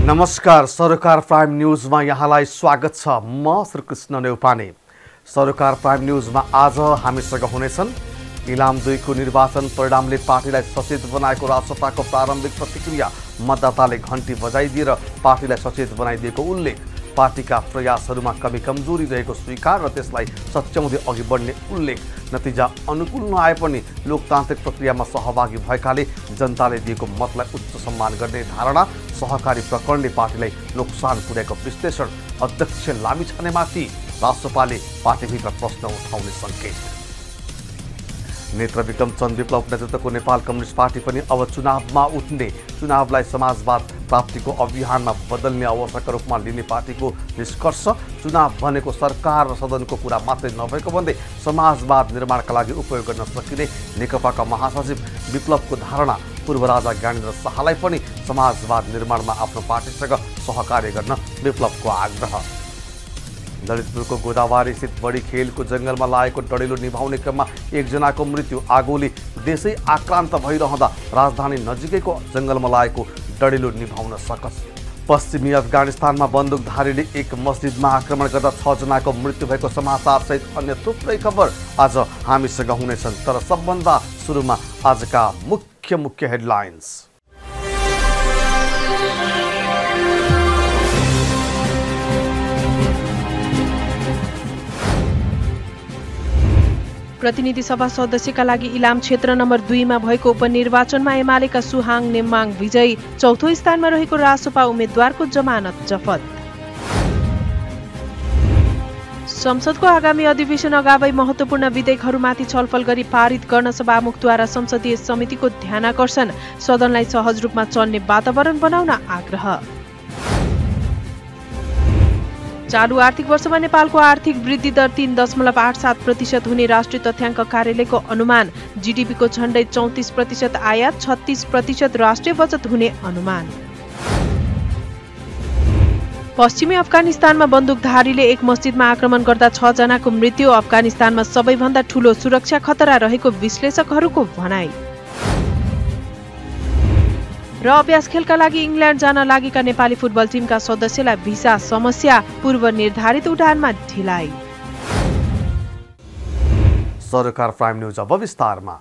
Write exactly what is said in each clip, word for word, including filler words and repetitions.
नमस्कार, सरोकार प्राइम न्यूजमा यहाँलाई स्वागत छ। म श्रीकृष्ण नेउपाने। सरोकार प्राइम न्यूजमा आज हामीसँग हुनेछन् इलाम दुईको निर्वाचन परिणामले पार्टीलाई सचेत बनाएको राजसपाको प्रारम्भिक प्रतिक्रिया, मतदाताले घण्टी बजाइदिएर पार्टीलाई सचेत बनाइदिएको उल्लेख, पार्टीका प्रयासहरूमा कमी कमजोरी रहेको स्वीकार र त्यसलाई सच्याउँदै अघि बढ्ने उल्लेख, नतिजा अनुकूल नआए पनि लोकतान्त्रिक प्रक्रियामा सहभागी भएकाले जनताले दिएको मतलाई उच्च सम्मान गर्ने धारणा, सहकारी प्रकरणले पार्टीलाई नोक्सान पुर्याएको विश्लेषण, अध्यक्ष लामिछानेमाथि राजसपाले पार्टीभित्र प्रश्न उठाउने सङ्केत। नेत्र विक्रम चन्द विप्लव नेतृत्वको नेपाल कम्युनिस्ट पार्टी पनि अब चुनावमा उठ्ने, चुनावलाई समाजवाद प्राप्तिको अभियानमा बदल्ने अवसरका रूपमा लिने पार्टीको निष्कर्ष। चुनाव भनेको सरकार र सदनको कुरा मात्रै नभएको भन्दै समाजवाद निर्माणका लागि उपयोग गर्न सकिने नेकपाका महासचिव विप्लवको धारणा, पूर्व राजा ज्ञानेन्द्र शाहलाई पनि समाजवाद निर्माणमा आफ्नो पार्टीसँग सहकार्य गर्न विप्लवको आग्रह। ललितपुरको गोदावारी स्थित बडी खेलको जंगलमा लागेको डढेलो निभाउने क्रममा एकजनाको मृत्यु, आगोले देशै आक्रान्त भइरहँदा राजधानी नजिकैको जंगलमा लागेको डढेलो निभाउन सकस। पश्चिमी अफगानिस्तानमा बन्दुकधारीले एक मस्जिदमा आक्रमण गर्दा छ जनाको मृत्यु भएको समाचारसहित अन्य थुप्रै खबर आज हामीसँग हुनेछन्। तर सबभन्दा सुरुमा आजका मुख्य मुख्य हेडलाइन्स। प्रतिनिधि सभा सदस्यका लागि इलाम क्षेत्र नम्बर दुईमा भएको उपनिर्वाचनमा एमालेका सुहाङ नेम्माङ विजयी, चौथो स्थानमा रहेको रासोपा उम्मेद्वारको जमानत जफत। संसदको आगामी अधिवेशन अगावै महत्त्वपूर्ण विधेयकहरूमाथि छलफल गरी पारित गर्न सभामुखद्वारा संसदीय समितिको ध्यानाकर्षण, सदनलाई सहज रूपमा चल्ने वातावरण बनाउन आग्रह। चालु आर्थिक वर्षमा नेपालको आर्थिक वृद्धि दर तीन दशमलव आठ सात प्रतिशत हुने राष्ट्रिय तथ्याङ्क कार्यालयको अनुमान, जीडीपीको झण्डै चौतिस प्रतिशत आयात, छत्तीस प्रतिशत राष्ट्रिय बचत हुने अनुमान। पश्चिमी अफगानिस्तानमा बन्दुकधारीले एक मस्जिदमा आक्रमण गर्दा छ जनाको मृत्यु, अफगानिस्तानमा सबैभन्दा ठूलो सुरक्षा खतरा रहेको विश्लेषकहरूको भनाई। र अभ्यास खेलका लागि इङ्ल्यान्ड जान लागेका नेपाली फुटबल टिमका सदस्यलाई भिसा समस्या, पूर्व निर्धारित उडानमा ढिलाइ। सरकार प्राइम न्यूज अब विस्तारमा।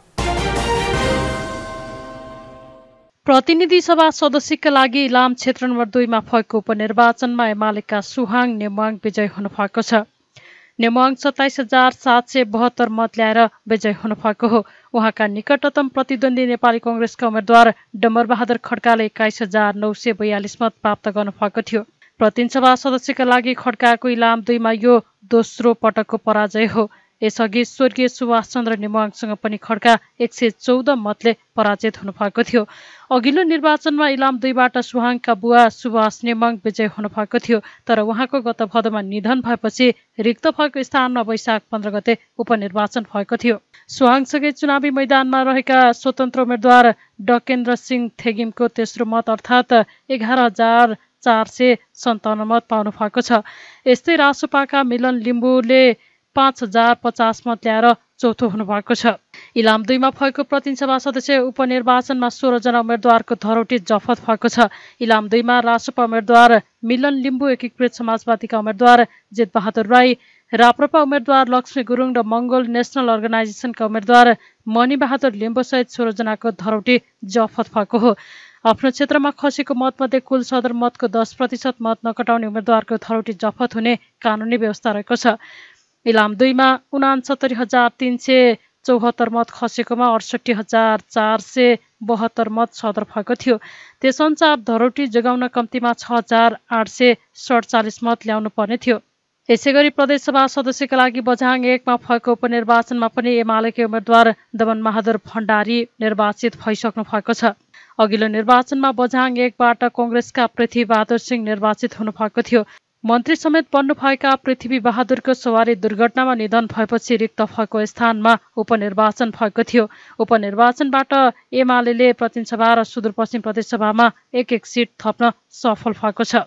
प्रतिनिधि सभा सदस्यका लागि इलाम क्षेत्र नम्बर दुईमा भएको उपनिर्वाचनमा एमालेका सुहाङ नेम्वाङ विजय हुनुभएको छ। नेम्वाङ सत्ताइस हजार सात सय बहत्तर मत ल्याएर विजय हुनुभएको हो। उहाँका निकटतम प्रतिद्वन्दी नेपाली कङ्ग्रेसका उम्मेद्वार डम्बरबहादुर खड्काले एक्काइस हजार नौ सय बयालिस मत प्राप्त गर्नुभएको थियो। प्रतिनिधि सभा सदस्यका लागि खड्काको इलाम दुईमा यो दोस्रो पटकको पराजय हो। यसअघि स्वर्गीय सुभाष चन्द्र नेम्वाङसँग पनि खड्का एक सय चौध मतले पराजित हुनुभएको थियो। अघिल्लो निर्वाचनमा इलाम दुईबाट सुहाङका बुवा सुभाष नेम्वाङ विजय हुनुभएको थियो, तर उहाँको गत भदौमा निधन भएपछि रिक्त भएको स्थानमा वैशाख पन्ध्र गते उपनिर्वाचन भएको थियो। सुहाङसँगै चुनावी मैदानमा रहेका स्वतन्त्र उम्मेद्वार डकेन्द्र सिंह थेगिमको तेस्रो मत अर्थात् एघार हजार चार सय सन्ताउन्न मत पाउनु भएको छ। यस्तै रासोपाका मिलन लिम्बूले पाँच हजार पचास मत ल्याएर चौथो हुनुभएको छ। इलाम दुईमा भएको प्रतिनिधि सभा सदस्य उपनिर्वाचनमा सोह्र जना उम्मेद्वारको धरौटी जफत भएको छ। इलाम दुईमा रासोपा उम्मेद्वार मिलन लिम्बू, एकीकृत समाजवादीका उम्मेद्वार जेठबहादुर राई, राप्रपा उम्मेद्वार लक्ष्मी गुरुङ र मङ्गोल नेसनल अर्गनाइजेसनका उम्मेद्वार मणिबहादुर लिम्बूसहित सोह्र जनाको धरौटी जफत भएको हो। आफ्नो क्षेत्रमा खसेको मतमध्ये कुल सदर मतको दस प्रतिशत मत नकटाउने उम्मेद्वारको धरौटी जफत हुने कानुनी व्यवस्था रहेको छ। इलाम दुईमा उनासत्तरी हजार तीन सय चौहत्तर मत खसेकोमा अडसठी हजार चार सय बहत्तर मत सदर भएको थियो। त्यसअनुसार धरौटी जोगाउन कम्तीमा छ हजार आठ सय सडचालिस मत ल्याउनु पर्ने थियो। यसै गरी प्रदेशसभा सदस्यका लागि बझाङ एकमा भएको उपनिर्वाचनमा पनि एमालेकै उम्मेद्वार दमनबहादुर भण्डारी निर्वाचित भइसक्नु भएको छ। अघिल्लो निर्वाचनमा बझाङ एकबाट कङ्ग्रेसका पृथ्वीबहादुर सिंह निर्वाचित हुनुभएको थियो। मन्त्री समेत बन्नुभएका पृथ्वी बहादुरको सवारी दुर्घटनामा निधन भएपछि रिक्त भएको स्थानमा उपनिर्वाचन भएको थियो। उपनिर्वाचनबाट एमाले प्रतिनिधि सभा र सुदूरपश्चिम प्रदेशसभामा एक एक सिट थप्न सफल भएको छ।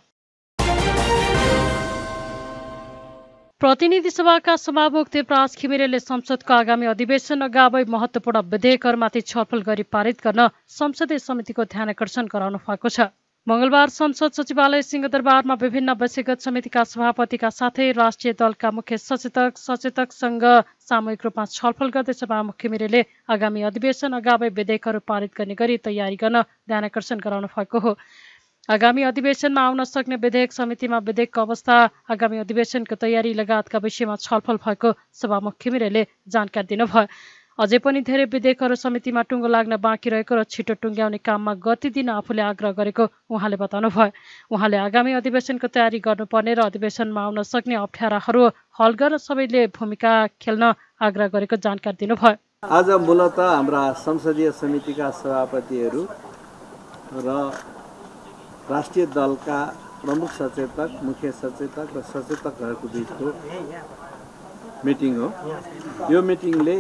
प्रतिनिधि सभाका सभामुख देवराज घिमिरेले संसदको आगामी अधिवेशन अगावै महत्त्वपूर्ण विधेयकहरूमाथि छलफल गरी पारित गर्न संसदीय समितिको ध्यानाकर्षण गराउनु भएको छ। मङ्गलबार संसद सचिवालय सिंहदरबारमा विभिन्न वैश्विक समितिका सभापतिका साथै राष्ट्रिय दलका मुख्य सचेतक सचेतकसँग सामूहिक रूपमा छलफल गर्दै सभामुख घिमिरेले आगामी अधिवेशन अगावै विधेयकहरू पारित गर्ने गरी तयारी गर्न ध्यानाकर्षण गराउनु भएको हो। आगामी अधिवेशनमा आउन सक्ने विधेयक समितिमा विधेयकको अवस्था, आगामी अधिवेशनको तयारी लगायतका विषयमा छलफल भएको सभामुख घिमिरेले जानकारी दिनुभयो। अझै पनि धेरै विधेयकहरू समितिमा टुङ्गो लाग्न बाँकी रहेको र छिटो टुङ्ग्याउने काममा गति दिन आफूले आग्रह गरेको उहाँले बताउनुभयो। उहाँले आगामी अधिवेशनको तयारी गर्नुपर्ने र अधिवेशनमा आउन सक्ने अप्ठ्याराहरू हल गर्न सबैले भूमिका खेल्न आग्रह गरेको जानकारी दिनुभयो। आज मूलत हाम्रा संसदीय समितिका सभापतिहरू र राष्ट्रिय दलका प्रमुख सचेतक, मुख्य सचेतक र सचेतकहरूको बिचको मिटिङ हो। यो मिटिङले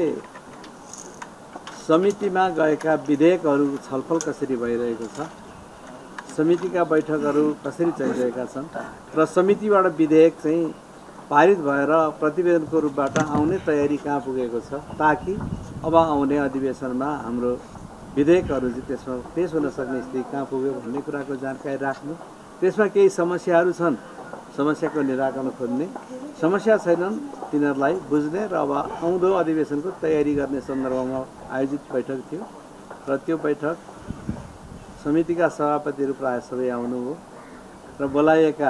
समितिमा गएका विधेयकहरू छलफल कसरी भइरहेको छ, समितिका बैठकहरू कसरी चलिरहेका छन् र समितिबाट विधेयक चाहिँ पारित भएर प्रतिवेदनको रूपबाट आउने तयारी कहाँ पुगेको छ, ताकि अब आउने अधिवेशनमा हाम्रो विधेयकहरू चाहिँ त्यसमा पेश हुन सक्ने स्थिति कहाँ पुग्यो भन्ने कुराको जानकारी राख्नु, त्यसमा केही समस्याहरू छन् समस्याको निराकरण खोज्ने, समस्या छैनन् तिनीहरूलाई बुझ्ने र अब आउँदो अधिवेशनको तयारी गर्ने सन्दर्भमा आयोजित बैठक थियो र त्यो बैठक समितिका सभापतिहरू प्रायः सबै आउनुभयो र बोलाइएका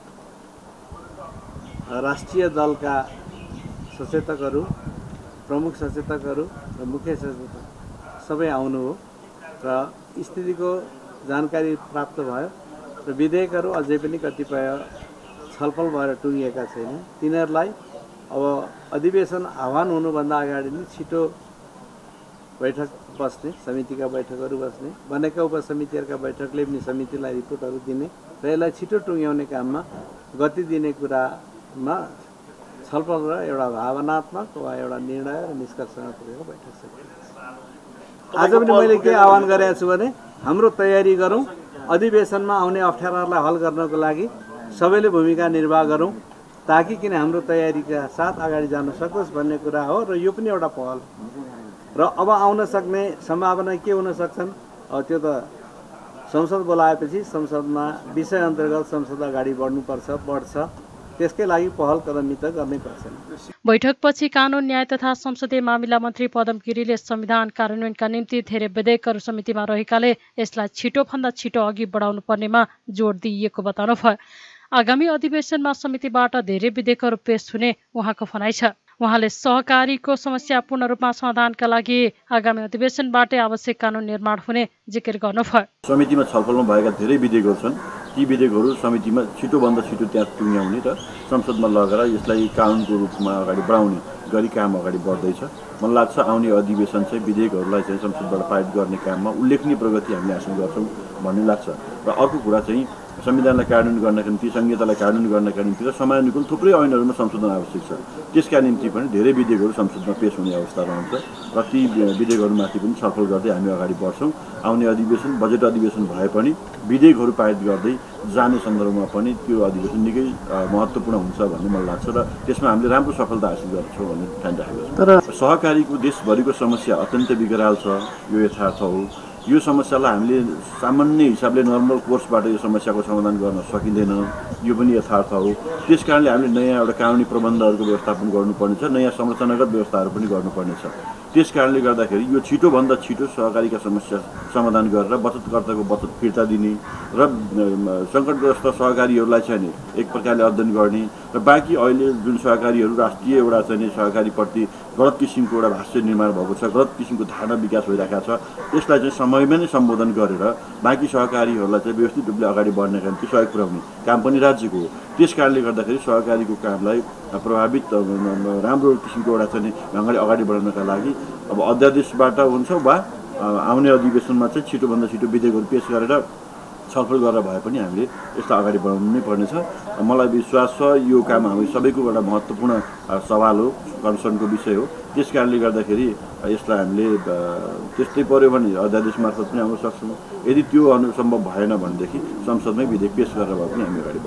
राष्ट्रिय दलका सचेतकहरू, प्रमुख सचेतकहरू र मुख्य सचेतक सबै आउनुभयो र स्थितिको जानकारी प्राप्त भयो र विधेयकहरू अझै पनि कतिपय छलफल भएर टुङ्गिएका छैनन्। तिनीहरूलाई अब अधिवेशन आह्वान हुनुभन्दा अगाडि नै छिटो बैठक बस्ने, समितिका बैठकहरू बस्ने, बनेका उपसमितिहरूका बैठकले पनि समितिलाई रिपोर्टहरू दिने र यसलाई छिटो टुङ्ग्याउने काममा गति दिने कुरामा छलफल र एउटा भावनात्मक वा एउटा निर्णय र निष्कर्षमा पुगेको बैठक सकिन्छ। आज पनि मैले के आह्वान गरेको छु भने हाम्रो तयारी गरौँ, अधिवेशनमा आउने अप्ठ्याराहरूलाई हल गर्नको लागि सबैले भूमिका निर्वाह गरौँ, ताकि किन हाम्रो तयारीका साथ अगाडि जान सकोस् भन्ने कुरा हो र यो पनि एउटा पहल र अब आउन सक्ने सम्भावना के हुन सक्छन्, त्यो त संसद बोलाएपछि संसदमा विषय अन्तर्गत संसद अगाडि बढ्नुपर्छ, बढ्छ, त्यसकै लागि पहल कदमी त गर्नै पर्छ। बैठकपछि कानुन, न्याय तथा संसदीय मामिला मन्त्री पदम गिरीले संविधान कार्यान्वयनका निम्ति धेरै विधेयकहरू समितिमा रहेकाले यसलाई छिटोभन्दा छिटो अघि बढाउनु पर्नेमा जोड दिइएको बताउनुभयो। आगामी अधिवेशनमा समितिबाट धेरै विधेयकहरू पेश हुने उहाँको भनाइ छ। उहाँले सहकारीको समस्या पूर्ण रूपमा समाधानका लागि आगामी अधिवेशनबाटै आवश्यक कानुन निर्माण हुने जिकिर गर्नुभयो। समितिमा छलफलमा भएका धेरै विधेयकहरू छन्, ती विधेयकहरू समितिमा छिटोभन्दा छिटो त्यहाँ टुङ्ग्याउने र संसदमा लगेर यसलाई कानुनको रूपमा अगाडि बढाउने गरी काम अगाडि बढ्दैछ। मलाई लाग्छ आउने अधिवेशन चाहिँ विधेयकहरूलाई चाहिँ संसदबाट पारित गर्ने काममा उल्लेखनीय प्रगति हामीले हासिल गर्छौँ भन्ने लाग्छ। र अर्को कुरा चाहिँ संविधानलाई कार्यान्वयन गर्नका निम्ति, संहितालाई कार्यान्वयन गर्नका निम्ति र समयानुकूल थुप्रै ऐनहरूमा संशोधन आवश्यक छ। त्यसका निम्ति पनि धेरै विधेयकहरू संसदमा पेश हुने अवस्था रहन्छ र ती विधेयकहरूमाथि पनि छलफल गर्दै हामी अगाडि बढ्छौँ। आउने अधिवेशन बजेट अधिवेशन भए पनि विधेयकहरू पारित गर्दै जाने सन्दर्भमा पनि त्यो अधिवेशन निकै महत्त्वपूर्ण हुन्छ भन्ने मलाई लाग्छ र त्यसमा हामीले राम्रो सफलता हासिल गर्छौँ भन्ने ठानिराखेको छ। तर सहकारीको देशभरिको समस्या अत्यन्त विकराल छ, यो यथार्थ हो। यो समस्यालाई हामीले सामान्य हिसाबले नर्मल कोर्सबाट यो समस्याको समाधान गर्न सकिँदैन, यो पनि यथार्थ हो। त्यस कारणले हामीले नयाँ एउटा कानुनी प्रबन्धहरूको व्यवस्थापन गर्नुपर्ने छ, नयाँ संरचनागत व्यवस्थाहरू पनि गर्नुपर्ने छ। त्यस कारणले गर्दाखेरि यो छिटोभन्दा छिटो सहकारीका समस्या समाधान गरेर बचतकर्ताको बचत फिर्ता दिने र सङ्कटग्रस्त सहकारीहरूलाई चाहिँ एक प्रकारले अध्ययन गर्ने र बाँकी अहिले जुन सहकारीहरू राष्ट्रिय एउटा चाहिँ सहकारीप्रति गलत किसिमको एउटा भाष्य निर्माण भएको छ, गलत किसिमको धारणा विकास भइरहेको छ, यसलाई चाहिँ समयमै नै सम्बोधन गरेर बाँकी सहकारीहरूलाई चाहिँ व्यवस्थित रूपले अगाडि बढ्नका निम्ति सहयोग पुर्याउने काम पनि राज्यको हो। त्यस कारणले गर्दाखेरि सहकारीको कामलाई प्रभावित राम्रो किसिमको एउटा चाहिँ ढङ्गले अगाडि बढाउनका लागि अब अध्यादेशबाट हुन्छ वा आउने अधिवेशनमा चाहिँ छिटोभन्दा छिटो विधेयकहरू पेश गरेर छलफल गरेर भए पनि हामीले यसलाई अगाडि बढाउनु नै पर्नेछ। मलाई विश्वास छ यो काम हामी सबैको एउटा महत्त्वपूर्ण सवाल हो, कन्सर्नको विषय हो। त्यस कारणले गर्दाखेरि यसलाई हामीले त्यस्तै पर्यो भने अध्यादेश मार्फत पनि आउन सक्छौँ। यदि त्यो अनुसम्भव भएन भनेदेखि संसदमै विधेयक पेश गरेर भए पनि हामी अगाडि बढ्छौँ।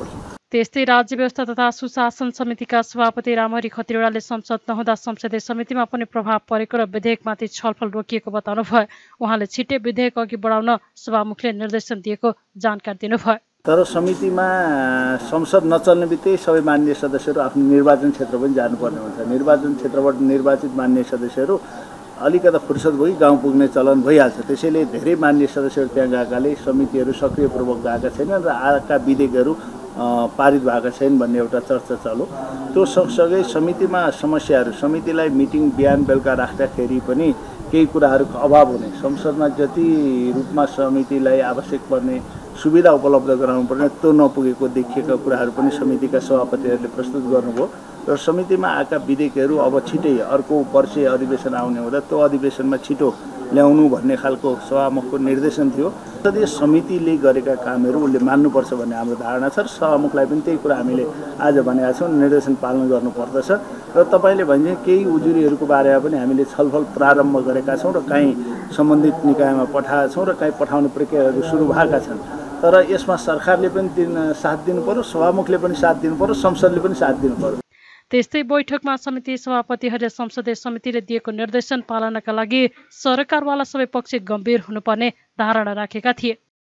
त्यस्तै राज्य व्यवस्था तथा सुशासन समितिका सभापति रामहरि खतिवड़ाले संसद नहुँदा संसदीय समितिमा पनि प्रभाव परेको र विधेयकमाथि छलफल रोकिएको बताउनुभयो। उहाँले छिट्टै विधेयक अघि बढाउन सभामुखले निर्देशन दिएको जानकारी दिनुभयो। तर समितिमा संसद नचल्ने बित्तिकै सबै माननीय सदस्यहरू आफ्नो निर्वाचन क्षेत्र पनि जानुपर्ने हुन्छ। निर्वाचन क्षेत्रबाट निर्वाचित माननीय सदस्यहरू अलिकता फुर्सद भई गाउँ पुग्ने चलन भइहाल्छ। त्यसैले धेरै माननीय सदस्यहरू त्यहाँ गएकाले समितिहरू सक्रियपूर्वक गएका छैनन् र आएका विधेयकहरू पारित भएका छैनन् भन्ने एउटा चर्चा चल्यो। त्यो सँगसँगै समितिमा समस्याहरू, समितिलाई मिटिङ बिहान बेलुका राख्दाखेरि पनि केही कुराहरूको अभाव हुने, संसदमा जति रूपमा समितिलाई आवश्यक पर्ने सुविधा उपलब्ध गराउनुपर्ने त्यो नपुगेको देखिएका कुराहरू पनि समितिका सभापतिहरूले प्रस्तुत गर्नुभयो र समितिमा आएका विधेयकहरू अब छिटै अर्को वर्षीय अधिवेशन आउने हुँदा त्यो अधिवेशनमा छिटो ल्याउनु भन्ने खालको सभामुखको निर्देशन थियो। संसदीय समितिले गरेका कामहरू उसले मान्नुपर्छ भन्ने हाम्रो धारणा छ र सभामुखलाई पनि त्यही कुरा हामीले आज भनेका छौँ, निर्देशन पालन गर्नुपर्दछ। र तपाईँले भने केही उजुरीहरूको बारेमा पनि हामीले छलफल प्रारम्भ गरेका छौँ र काहीँ सम्बन्धित निकायमा पठाएका छौँ र काहीँ पठाउने प्रक्रियाहरू सुरु भएका छन्। तर यसमा सरकारले पनि दिन साथ दिनु पर्यो, सभामुखले पनि साथ दिनु पर्यो, संसदले पनि साथ दिनु पर्यो। त्यस्तै बैठकमा समिति सभापतिहरूले संसदीय समितिले दिएको निर्देशन पालनका लागि सरकारवाला सबै पक्ष गम्भीर हुनुपर्ने धारणा राखेका थिए।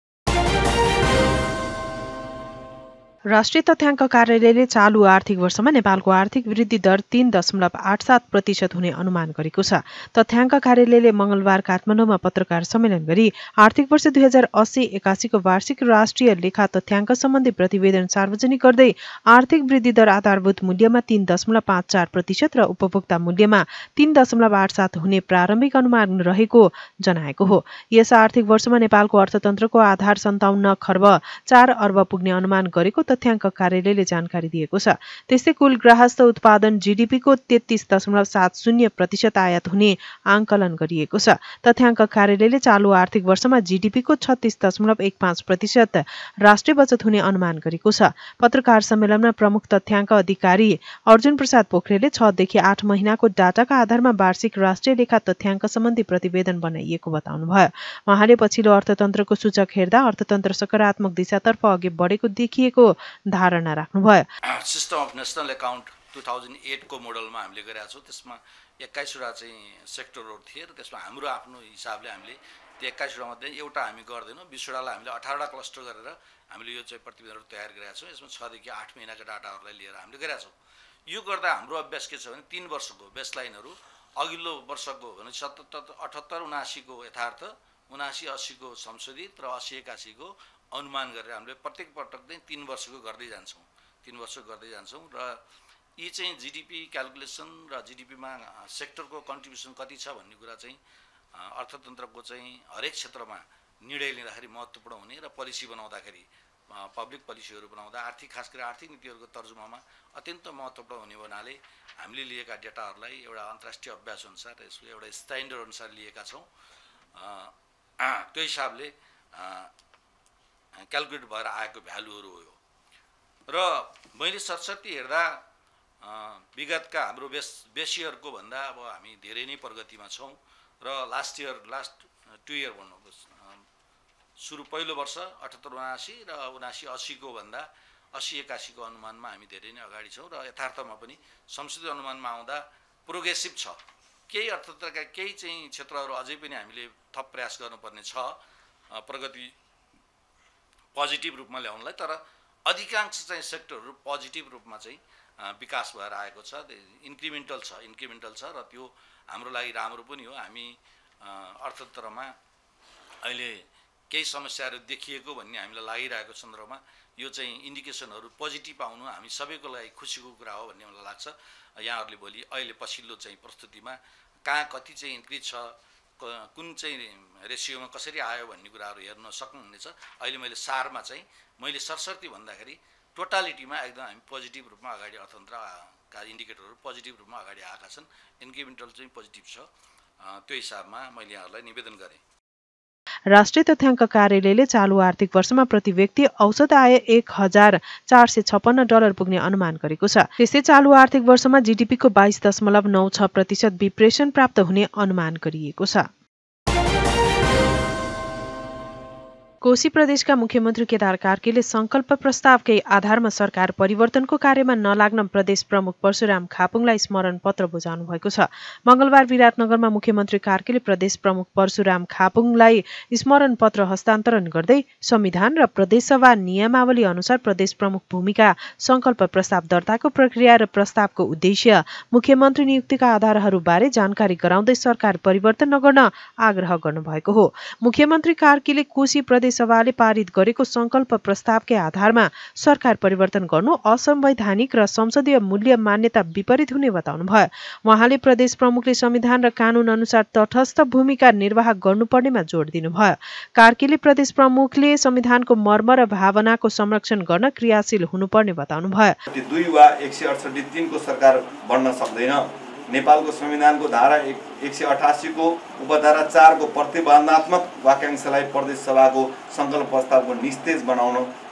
राष्ट्रिय तथ्याङ्क कार्यालयले चालु आर्थिक वर्षमा नेपालको आर्थिक वृद्धि दर तीन दशमलव आठ सात प्रतिशत हुने अनुमान गरेको छ। तथ्याङ्क कार्यालयले मङ्गलबार काठमाडौँमा पत्रकार सम्मेलन गरी आर्थिक वर्ष दुई हजार अस्सी एकासीको वार्षिक राष्ट्रिय लेखा तथ्याङ्क सम्बन्धी प्रतिवेदन सार्वजनिक गर्दै आर्थिक वृद्धि दर आधारभूत मूल्यमा तीन दशमलव पाँच चार प्रतिशत र उपभोक्ता मूल्यमा तीन दशमलव आठ सात हुने प्रारम्भिक अनुमान रहेको जनाएको हो। यस आर्थिक वर्षमा नेपालको अर्थतन्त्रको आधार सन्ताउन्न खर्ब चार अर्ब पुग्ने अनुमान गरेको तथ्याङ्क कार्यालयले जानकारी दिएको छ। त्यस्तै कुल गृहस्थ उत्पादन जीडीपीको तेत्तीस दशमलव सात शून्य प्रतिशत आयात हुने आंकलन गरिएको छ। तथ्याङ्क कार्यालयले चालु आर्थिक वर्षमा जीडीपीको छत्तीस दशमलव एक पाँच प्रतिशत राष्ट्रिय बचत हुने अनुमान गरेको छ। पत्रकार सम्मेलनमा प्रमुख तथ्याङ्क अधिकारी अर्जुन प्रसाद पोखरेलले छ देखि आठ महिनाको डाटाका आधारमा वार्षिक राष्ट्रिय लेखा तथ्याङ्क सम्बन्धी प्रतिवेदन बनाइएको बताउनुभयो। उहाँले पछिल्लो अर्थतन्त्रको सूचक हेर्दा अर्थतन्त्र सकारात्मक दिशातर्फ अघि बढेको देखिएको धारणा राख्नुभयो। System of national account two thousand एटको मोडलमा हामीले गरेका छौँ। त्यसमा एक्काइसवटा चाहिँ सेक्टरहरू थिए र त्यसमा हाम्रो आफ्नो हिसाबले हामीले त्यो एक्काइसवटा मध्ये एउटा हामी गर्दैनौँ, बिसवटालाई हामीले अठारवटा क्लस्टर गरेर हामीले यो चाहिँ प्रतिवेदनहरू तयार गरेका छौँ। यसमा छदेखि आठ महिनाका डाटाहरूलाई लिएर हामीले गरेका छौँ। यो गर्दा हाम्रो अभ्यास के छ भने तीन वर्षको बेसलाइनहरू, अघिल्लो वर्षको भने सतहत्तर अठहत्तर उनासीको यथार्थ, उनासी अस्सीको संशोधित र अस्सी एकासीको अनुमान गरेर हामीले प्रत्येक पटक चाहिँ तीन वर्षको गर्दै जान्छौँ तीन वर्ष गर्दै जान्छौँ र यी चाहिँ जिडिपी क्यालकुलेसन र जिडिपीमा सेक्टरको कन्ट्रिब्युसन कति छ भन्ने कुरा चाहिँ अर्थतन्त्रको चाहिँ हरेक क्षेत्रमा निर्णय लिँदाखेरि महत्त्वपूर्ण हुने र पोलिसी बनाउँदाखेरि पब्लिक पोलिसीहरू बनाउँदा आर्थिक खास गरी आर्थिक नीतिहरूको तर्जुमामा अत्यन्त महत्त्वपूर्ण हुने हुनाले हामीले लिएका डेटाहरूलाई एउटा अन्तर्राष्ट्रिय अभ्यास अनुसार यसको एउटा स्ट्यान्डर्ड अनुसार लिएका छौँ। त्यो हिसाबले क्यालकुलेट भएर आएको भ्यालुहरू हो। र मैले सरस्वती हेर्दा विगतका हाम्रो बेस बेसियरको भन्दा अब हामी धेरै नै प्रगतिमा छौँ र last year last two year भन्नु सुरु पहिलो वर्ष अठहत्तर उनासी र उनासी अस्सीको भन्दा अस्सी एकासीको अनुमानमा हामी धेरै नै अगाडि छौँ र यथार्थमा पनि संशोधित अनुमानमा आउँदा प्रोग्रेसिभ छ। केही अर्थतन्त्रका केही चाहिँ क्षेत्रहरू अझै पनि हामीले थप प्रयास गर्नुपर्ने छ प्रगति पोजिटिभ रूपमा ल्याउनलाई, तर अधिकांश चाहिँ सेक्टरहरू पोजिटिभ रूपमा चाहिँ विकास भएर आएको छ, इन्क्रिमेन्टल छ इन्क्रिमेन्टल छ र त्यो हाम्रो लागि राम्रो पनि हो। हामी अर्थतन्त्रमा अहिले केही समस्याहरू देखिएको भन्ने हामीलाई लागिरहेको सन्दर्भमा यो चाहिँ इन्डिकेसनहरू पोजिटिभ आउनु हामी सबैको लागि खुसीको कुरा हो भन्ने मलाई लाग्छ। यहाँहरूले भोलि अहिले पछिल्लो चाहिँ प्रस्तुतिमा कहाँ कति चाहिँ इन्क्रिज छ, कुन चाहिँ रेसियोमा कसरी आयो भन्ने कुराहरू हेर्न सक्नुहुनेछ। अहिले मैले सारमा चाहिँ मैले सरसर्ती भन्दाखेरि टोटालिटीमा एकदम हामी पोजिटिभ रूपमा अगाडि अर्थतन्त्रका इन्डिकेटरहरू पोजिटिभ रूपमा अगाडि आएका छन्, इन्क्रिमेन्टल चाहिँ पोजिटिभ छ। त्यो हिसाबमा मैले यहाँहरूलाई निवेदन गरेँ। राष्ट्रिय तथ्याङ्क कार्यालयले चालु आर्थिक वर्षमा प्रति व्यक्ति औसत आय एक हजार चार सय छप्पन्न डलर पुग्ने अनुमान गरेको छ। त्यसै चालु आर्थिक वर्षमा जीडीपीको बाइस दशमलव नौ छ प्रतिशत विप्रेषण प्राप्त हुने अनुमान गरिएको छ। कोशी प्रदेशका मुख्यमन्त्री केदार कार्कीले संकल्प प्रस्तावकै आधारमा सरकार परिवर्तनको कार्यमा नलाग्न प्रदेश प्रमुख परशुराम खापुङलाई स्मरण पत्र बुझाउनु भएको छ। मंगलबार विराटनगरमा मुख्यमन्त्री कार्कीले प्रदेश प्रमुख परशुराम खापुङलाई स्मरण पत्र हस्तान्तरण गर्दै संविधान र प्रदेशसभा नियमावली अनुसार प्रदेश प्रमुख भूमिका संकल्प प्रस्ताव दर्ताको प्रक्रिया र प्रस्तावको उद्देश्य, मुख्यमन्त्री नियुक्तिका आधारहरूबारे जानकारी गराउँदै सरकार परिवर्तन नगर्न आग्रह गर्नुभएको हो। मुख्यमन्त्री कार्कीले कोशी प्रदेश सभाले पारित गरेको संकल्प प्रस्तावकै आधारमा सरकार परिवर्तन गर्नु असंवैधानिक र संसदीय मूल्य मान्यता विपरीत हुने बताउनुभयो। उहाँले प्रदेश प्रमुखले संविधान र कानून अनुसार तटस्थ भूमिका निर्वाह गर्नुपर्नेमा जोड दिनुभयो। कार्कीले प्रदेश प्रमुखले संविधानको मर्म र भावनाको संरक्षण गर्न क्रियाशील हुनुपर्ने बताउनुभयो। दुई वा एक सय अडसठी तीनको सरकार बन्न सक्दैन। नेपालको संविधानको धारा एक सय अठासीको उपधारा चारको प्रतिबन्धात्मक वाक्यांशलाई प्रदेश सभाको सङ्कल्प प्रस्तावको निस्तेज बनाउन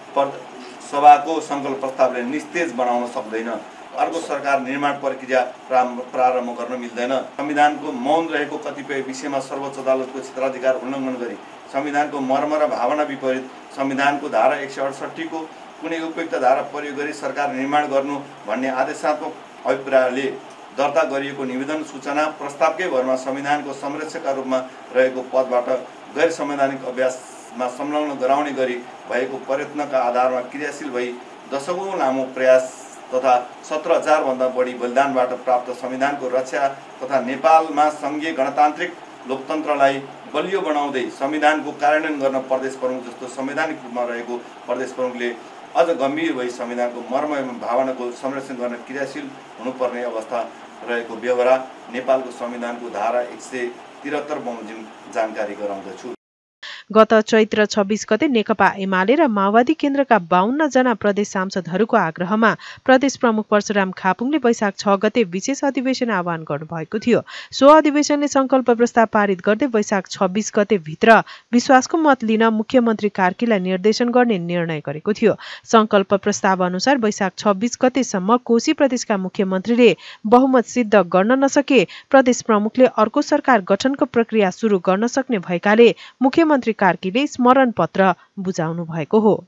सभाको सङ्कल्प प्रस्तावले निस्तेज बनाउन सक्दैन। अर्को सरकार निर्माण प्रक्रिया प्रारम्भ गर्न मिल्दैन। संविधानको मौन रहेको कतिपय विषयमा सर्वोच्च अदालतको क्षेत्राधिकार उल्लङ्घन गरी संविधानको मर्म र भावना विपरीत संविधानको धारा एक सय अडसठीको कुनै उपयुक्त धारा प्रयोग गरी सरकार निर्माण गर्नु भन्ने आदेशात्मक अभिप्रायले दर्ता गरिएको निवेदन सूचना प्रस्तावकै भरमा संविधानको संरक्षकका रूपमा रहेको पदबाट गैर संवैधानिक अभ्यासमा संलग्न गराउने गरी भएको प्रयत्नका आधारमा क्रियाशील भई दशकौँ लामो प्रयास तथा सत्र हजारभन्दा बढी बलिदानबाट प्राप्त संविधानको रक्षा तथा नेपालमा सङ्घीय गणतान्त्रिक लोकतन्त्रलाई बलियो बनाउँदै संविधानको कार्यान्वयन गर्न प्रदेश प्रमुख जस्तो संवैधानिक रूपमा रहेको प्रदेश प्रमुखले अझ गम्भीर भई संविधानको मर्म एवं भावनाको संरक्षण गर्न क्रियाशील हुनुपर्ने अवस्था रहेको बेहोरा नेपालको संविधानको धारा एक सय त्रिहत्तर बमोजिम जानकारी गराउँदछु। गत चैत्र छब्बीस गते नेकपा एमाले र माओवादी केन्द्रका बाहन्न जना प्रदेश सांसदहरूको आग्रहमा प्रदेश प्रमुख परशुराम खापुङले वैशाख छ गते विशेष अधिवेशन आह्वान गर्नुभएको थियो। सो अधिवेशनले संकल्प प्रस्ताव पारित गर्दै वैशाख छब्बीस गते भित्र विश्वासको मत लिन मुख्यमन्त्री कार्कीलाई निर्देशन गर्ने निर्णय गरेको थियो। संकल्प प्रस्ताव अनुसार वैशाख छब्बीस गतेसम्म कोशी प्रदेशका मुख्यमन्त्रीले बहुमत सिद्ध गर्न नसके प्रदेश प्रमुखले अर्को सरकार गठनको प्रक्रिया सुरु गर्न सक्ने भएकाले मुख्यमन्त्री कार्कीले स्मरण पत्र बुझाउनु भएको हो।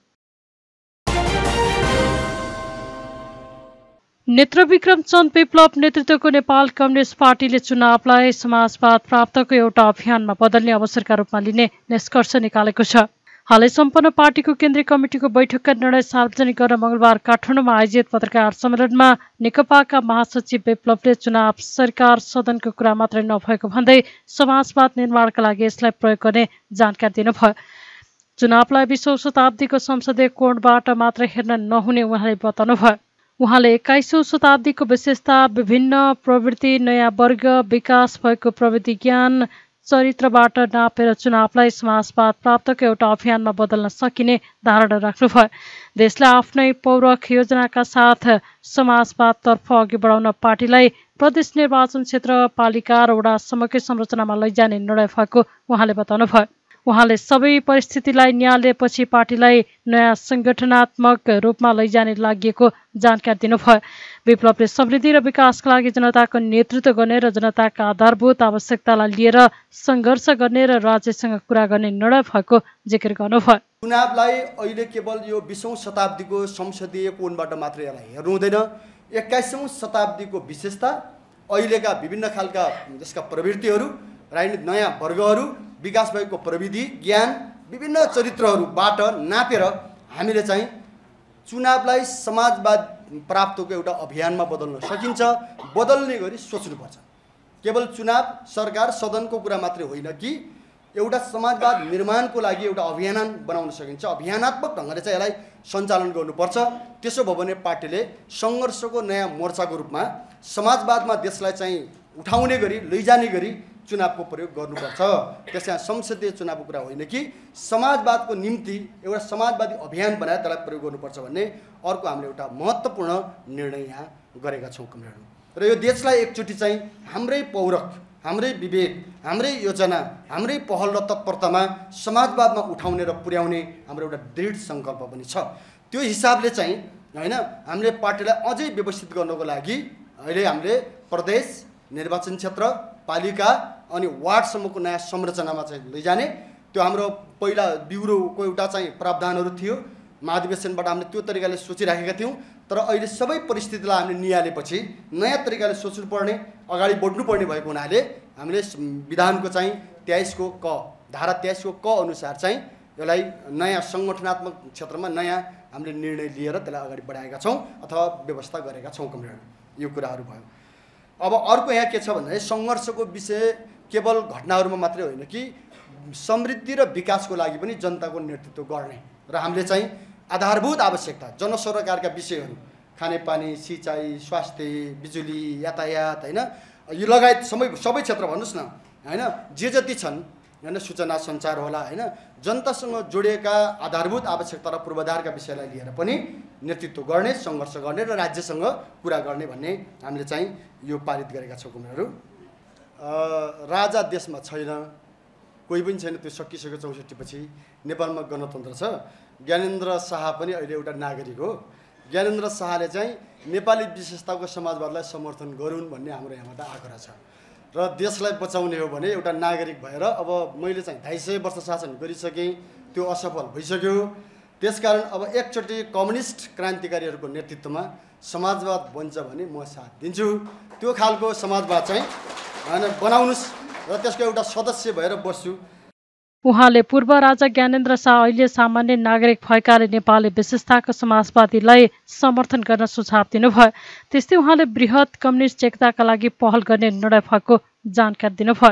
नेत्रविक्रम चन्द विप्लव नेतृत्वको नेपाल कम्युनिस्ट पार्टीले चुनावलाई समाजवाद प्राप्तको एउटा अभियानमा बदल्ने अवसरका रूपमा लिने निष्कर्ष निकालेको छ। हालै सम्पन्न पार्टीको केन्द्रीय कमिटिको बैठकका निर्णय सार्वजनिक गर्न मंगलबार काठमाडौँमा आयोजित पत्रकार सम्मेलनमा नेकपाका महासचिव विप्लवले चुनाव सरकार सदनको कुरा मात्रै नभएको भन्दै समाजवाद निर्माणका लागि यसलाई प्रयोग गर्ने जानकारी दिनुभयो। चुनावलाई बीसौं शताब्दीको संसदीय कोणबाट मात्र हेर्न नहुने उहाँले बताउनुभयो। उहाँले एक्काइसौं शताब्दीको विशेषता विभिन्न प्रवृत्ति, नयाँ वर्ग, विकास भएको प्रविधि ज्ञान चरित्रबाट नापेर चुनावलाई समाजवाद प्राप्तको एउटा अभियानमा बदल्न सकिने धारणा राख्नुभयो। देशलाई आफ्नै पौरख योजनाका साथ समाजवादतर्फ अघि बढाउन पार्टीलाई प्रदेश निर्वाचन क्षेत्र, पालिका र वडासम्मकै संरचनामा लैजाने निर्णय भएको उहाँले बताउनुभयो। उहाँले सबै परिस्थितिलाई नियालेपछि पार्टीलाई नयाँ संगठनात्मक रूपमा लैजाने लागि जानकारी दिनुभयो। विप्लवले समृद्धि र विकासका लागि जनताको नेतृत्व गर्ने र जनताका आधारभूत आवश्यकतालाई लिएर सङ्घर्ष गर्ने र राज्यसँग कुरा गर्ने निर्णय भएको जिकिर गर्नुभयो। चुनावलाई अहिले केवल यो बीसौं शताब्दीको संसदीय कोणबाट मात्रै यसलाई हेर्नु हुँदैन। एक्काइसौं शताब्दीको विशेषता, अहिलेका विभिन्न खालका जसका प्रवृत्तिहरू, राजनीतिक नयाँ वर्गहरू, विकास भएको प्रविधि ज्ञान, विभिन्न चरित्रहरूबाट नापेर हामीले चाहिँ चुनावलाई समाजवाद प्राप्तको एउटा अभियानमा बदल्न सकिन्छ। बदल्ने गरी सोच्नुपर्छ। केवल चुनाव सरकार सदनको कुरा मात्रै होइन कि एउटा समाजवाद निर्माणको लागि एउटा अभियान बनाउन सकिन्छ। अभियानात्मक ढङ्गले चाहिँ यसलाई सञ्चालन गर्नुपर्छ। त्यसो भयो भने पार्टीले सङ्घर्षको नयाँ मोर्चाको रूपमा समाजवादमा देशलाई चाहिँ उठाउने गरी लैजाने गरी चुनावको प्रयोग गर्नुपर्छ। त्यसमा संसदीय चुनावको कुरा होइन कि समाजवादको निम्ति एउटा समाजवादी अभियान बनाएर त्यसलाई प्रयोग गर्नुपर्छ भन्ने अर्को हामीले एउटा महत्त्वपूर्ण निर्णय यहाँ गरेका छौँ कमरेडहरू। र यो देशलाई एकचोटि चाहिँ हाम्रै पौरख, हाम्रै विवेक, हाम्रै योजना, हाम्रै पहल र तत्परतामा समाजवादमा उठाउने र पुर्याउने हाम्रो एउटा दृढ सङ्कल्प पनि छ। त्यो हिसाबले चाहिँ होइन हामीले पार्टीलाई अझै व्यवस्थित गर्नको लागि अहिले हामीले प्रदेश, निर्वाचन क्षेत्र, पालिका अनि वार्डसम्मको नयाँ संरचनामा चाहिँ लैजाने, त्यो त्यो हाम्रो पहिला ब्युरोको एउटा चाहिँ प्रावधानहरू थियो, महाधिवेशनबाट हामीले त्यो तरिकाले सोचिराखेका थियौँ। तर अहिले सबै परिस्थितिलाई हामीले निहालेपछि नयाँ तरिकाले सोच्नुपर्ने, अगाडि बढ्नुपर्ने भएको हुनाले हामीले विधानको चाहिँ तेइसको क धारा तेइसको क अनुसार चाहिँ यसलाई नयाँ सङ्गठनात्मक क्षेत्रमा नयाँ हामीले निर्णय लिएर त्यसलाई अगाडि बढाएका छौँ अथवा व्यवस्था गरेका छौँ कमरेड। यो कुराहरू भयो। अब अर्को यहाँ के छ भन्दाखेरि सङ्घर्षको विषय केवल घटनाहरूमा मात्रै होइन कि समृद्धि र विकासको लागि पनि जनताको नेतृत्व गर्ने र हामीले चाहिँ आधारभूत आवश्यकता जनसरोकारका विषयहरू खानेपानी, सिँचाइ, स्वास्थ्य, बिजुली, यातायात होइन यो लगायत सबै सबै क्षेत्र भन्नुहोस् न होइन, जे जति छन् होइन, सूचना सञ्चार होला होइन, जनतासँग जोडिएका आधारभूत आवश्यकता र पूर्वाधारका विषयलाई लिएर पनि नेतृत्व गर्ने, सङ्घर्ष गर्ने र राज्यसँग कुरा गर्ने भन्ने हामीले चाहिँ यो पारित गरेका छौँ कुराहरू। राजा देशमा छैन, कोही पनि छैन, त्यो सकिसक्यो चौसठी पछि। नेपालमा गणतन्त्र छ। ज्ञानेन्द्र शाह पनि अहिले एउटा नागरिक हो। ज्ञानेन्द्र शाहले चाहिँ नेपाली विशेषताको समाजवादलाई समर्थन गरून् भन्ने हाम्रो यहाँबाट आग्रह छ र देशलाई बचाउने हो भने एउटा नागरिक भएर अब मैले चाहिँ ढाई सय वर्ष शासन गरिसकेँ, त्यो असफल भइसक्यो। त्यसकारण अब एकचोटि कम्युनिस्ट क्रान्तिकारीहरूको नेतृत्वमा समाजवाद बन्छ भने म साथ दिन्छु। त्यो खालको समाजवाद चाहिँ होइन बनाउनुहोस् र त्यसको एउटा सदस्य भएर बस्छु। उहाँले पूर्व राजा ज्ञानेन्द्र शाह अहिले सामान्य नागरिक भएकाले नेपाली विशेषताको समाजवादीलाई समर्थन गर्न सुझाव दिनुभयो। त्यस्तै उहाँले बृहत कम्युनिस्ट एकताका लागि पहल गर्ने निर्णय भएको जानकारी दिनुभयो।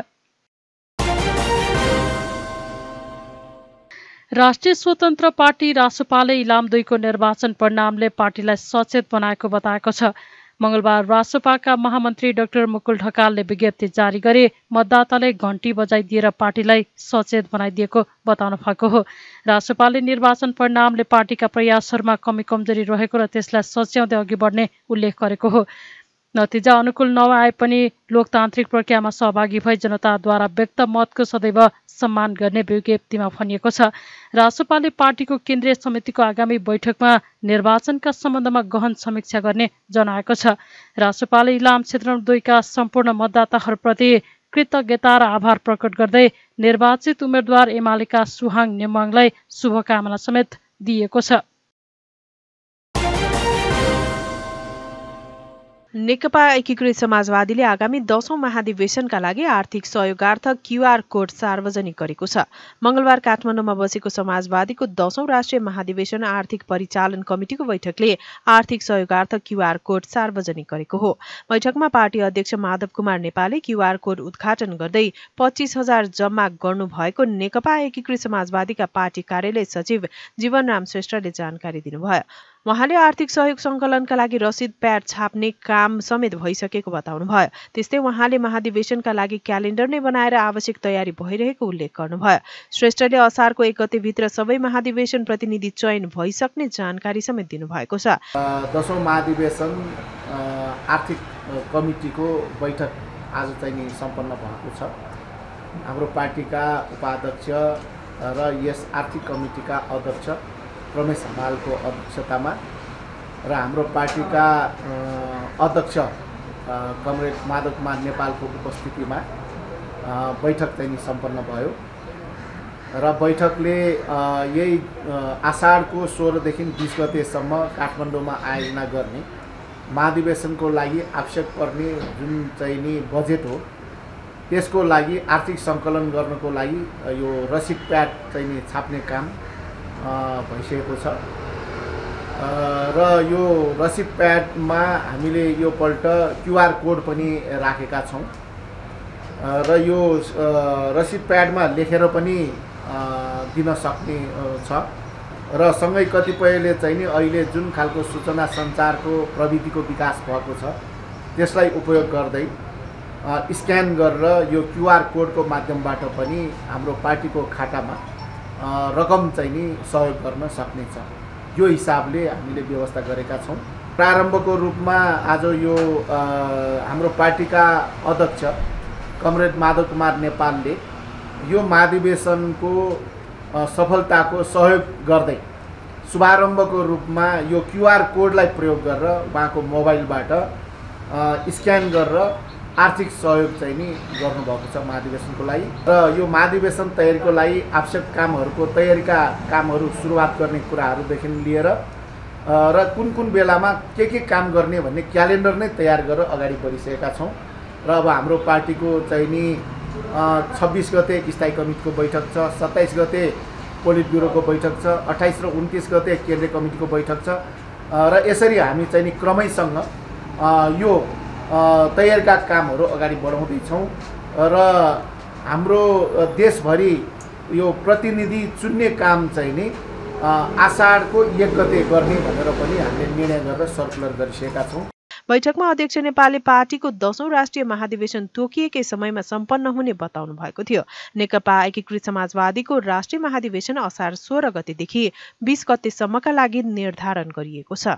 राष्ट्रिय स्वतन्त्र पार्टी रासोपाले इलाम दुईको निर्वाचन परिणामले पार्टीलाई सचेत बनाएको बताएको छ। मंगलबार रासोपाका महामन्त्री डाक्टर मुकुल ढकालले विज्ञप्ति जारी गरे मतदाताले घण्टी बजाइदिएर पार्टीलाई सचेत बनाइदिएको बताउनु भएको हो। रासोपाले निर्वाचन परिणामले पार्टीका प्रयासहरूमा कमी कमजोरी रहेको र त्यसलाई सच्याउँदै अघि बढ्ने उल्लेख गरेको हो। नतिजा अनुकूल नआए पनि लोकतान्त्रिक प्रक्रियामा सहभागी भई जनताद्वारा व्यक्त मतको सदैव सम्मान गर्ने विज्ञप्तिमा भनिएको छ। रासोपाले पार्टीको केन्द्रीय समितिको आगामी बैठकमा निर्वाचनका सम्बन्धमा गहन समीक्षा गर्ने जनाएको छ। रासोपाले इलाम क्षेत्र दुईका सम्पूर्ण मतदाताहरूप्रति कृतज्ञता र आभार प्रकट गर्दै निर्वाचित उम्मेद्वार एमालेका सुहाङ नेमाङलाई शुभकामना समेत दिएको छ। नेकपा एकीकृत समाजवादीले आगामी दशौं महाधिवेशनका लागि आर्थिक सहयोगार्थ क्यूआर कोड सार्वजनिक गरेको छ। मंगलबार काठमाडौँमा बसेको समाजवादीको दशौं राष्ट्रिय महाधिवेशन आर्थिक परिचालन कमिटिको बैठकले आर्थिक सहयोगार्थ क्यूआर कोड सार्वजनिक गरेको हो। बैठकमा पार्टी अध्यक्ष माधव कुमार नेपालले क्यूआर कोड उद्घाटन गर्दै पच्चीस हजार जम्मा गर्नुभएको नेकपा एकीकृत समाजवादीका पार्टी कार्यालय सचिव जीवनराम श्रेष्ठले जानकारी दिनुभयो। उहाँले आर्थिक सहयोग संकलनका लागि रसिद प्याड छाप्ने काम समेत भइसकेको बताउनुभयो। त्यस्तै उहाँले महाधिवेशनका लागि क्यालेन्डर नै बनाएर आवश्यक तयारी भइरहेको उल्लेख गर्नुभयो। श्रेष्ठले असारको एक गतेभित्र सबै महाधिवेशन प्रतिनिधि चयन भइसक्ने जानकारी समेत दिनुभएको छ। दशौं महाधिवेशन आर्थिक कमिटिको बैठक आज चाहिँ नि सम्पन्न भएको छ। हाम्रो पार्टीका उपाध्यक्ष र यस आर्थिक कमिटिका अध्यक्ष रमेश हमालको अध्यक्षतामा र हाम्रो पार्टीका अध्यक्ष कमरेड माधव कुमार नेपालको उपस्थितिमा बैठक चाहिँ नि सम्पन्न भयो र बैठकले यही आषाढको सोह्रदेखि बिस गतेसम्म काठमाडौँमा आयोजना गर्ने महाधिवेशनको लागि आवश्यक पर्ने जुन चाहिँ नि बजेट हो त्यसको लागि आर्थिक सङ्कलन गर्नको लागि यो रसिद प्याड चाहिँ नि छाप्ने काम भइसकेको छ र यो रसिद प्याडमा हामीले यो पल्ट क्यूआर कोड पनि राखेका छौँ र यो रसिद प्याडमा लेखेर पनि दिन सक्ने छ र सँगै कतिपयले चाहिँ नि अहिले जुन खालको सूचना सञ्चारको प्रविधिको विकास भएको छ त्यसलाई उपयोग गर्दै स्क्यान गरेर यो क्यूआर कोडको माध्यमबाट पनि हाम्रो पार्टीको खातामा रकम चाहिँ नि सहयोग गर्न सक्नेछ। यो हिसाबले हामीले व्यवस्था गरेका छौँ। प्रारम्भको रूपमा आज यो हाम्रो पार्टीका अध्यक्ष कमरेड माधव कुमार नेपालले यो महाधिवेशनको सफलताको सहयोग गर्दै शुभारम्भको रूपमा यो क्यूआर कोडलाई प्रयोग गरेर उहाँको मोबाइलबाट स्क्यान गरेर आर्थिक सहयोग चाहिँ नि गर्नुभएको छ महाधिवेशनको लागि र यो महाधिवेशन तयारीको लागि आवश्यक कामहरूको तयारीका कामहरू सुरुवात गर्ने कुराहरूदेखि लिएर र कुन कुन बेलामा के के काम गर्ने भन्ने क्यालेन्डर नै तयार गरेर अगाडि बढिसकेका छौँ र अब हाम्रो पार्टीको चाहिँ नि छब्बिस गते स्थायी कमिटीको बैठक छ, सत्ताइस गते पोलिट ब्युरोको बैठक छ, अट्ठाइस र उन्तिस गते केन्द्रीय कमिटीको बैठक छ र यसरी हामी चाहिँ नि क्रमैसँग यो तयारीका कामहरू अगाडि बढाउँदैछौँ र हाम्रो देशभरि यो प्रतिनिधि चुन्ने काम चाहिँ नि आषाढको एक गते गर्ने भनेर पनि हामीले निर्णय गरेर सर्कुलर गरिसकेका छौँ। बैठकमा अध्यक्ष नेपालले पार्टीको दशौं राष्ट्रिय महाधिवेशन तोकिएकै समयमा सम्पन्न हुने बताउनु भएको थियो। नेकपा एकीकृत समाजवादीको राष्ट्रिय महाधिवेशन असार सोह्र गतेदेखि बीस गतेसम्मका लागि निर्धारण गरिएको छ।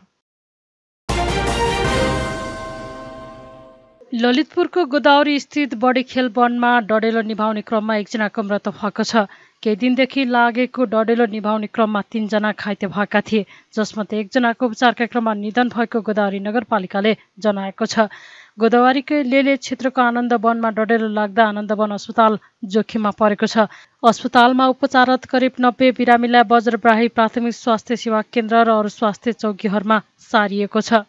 ललितपुरको गोदावरी स्थित बढी खेल वनमा डडेलो निभाउने क्रममा एकजनाको मृत्यु भएको छ। केही दिनदेखि लागेको डडेलो निभाउने क्रममा तीनजना घाइते भएका थिए, जसमध्ये एकजनाको उपचारका क्रममा निधन भएको गोदावरी नगरपालिकाले जनाएको छ। गोदावरीकै लेले क्षेत्रको आनन्द वनमा डडेलो लाग्दा आनन्द वन अस्पताल जोखिममा परेको छ। अस्पतालमा उपचाररत करिब नब्बे बिरामीलाई वज्रब्राही प्राथमिक स्वास्थ्य सेवा केन्द्र र अरू स्वास्थ्य चौकीहरूमा सारिएको छ।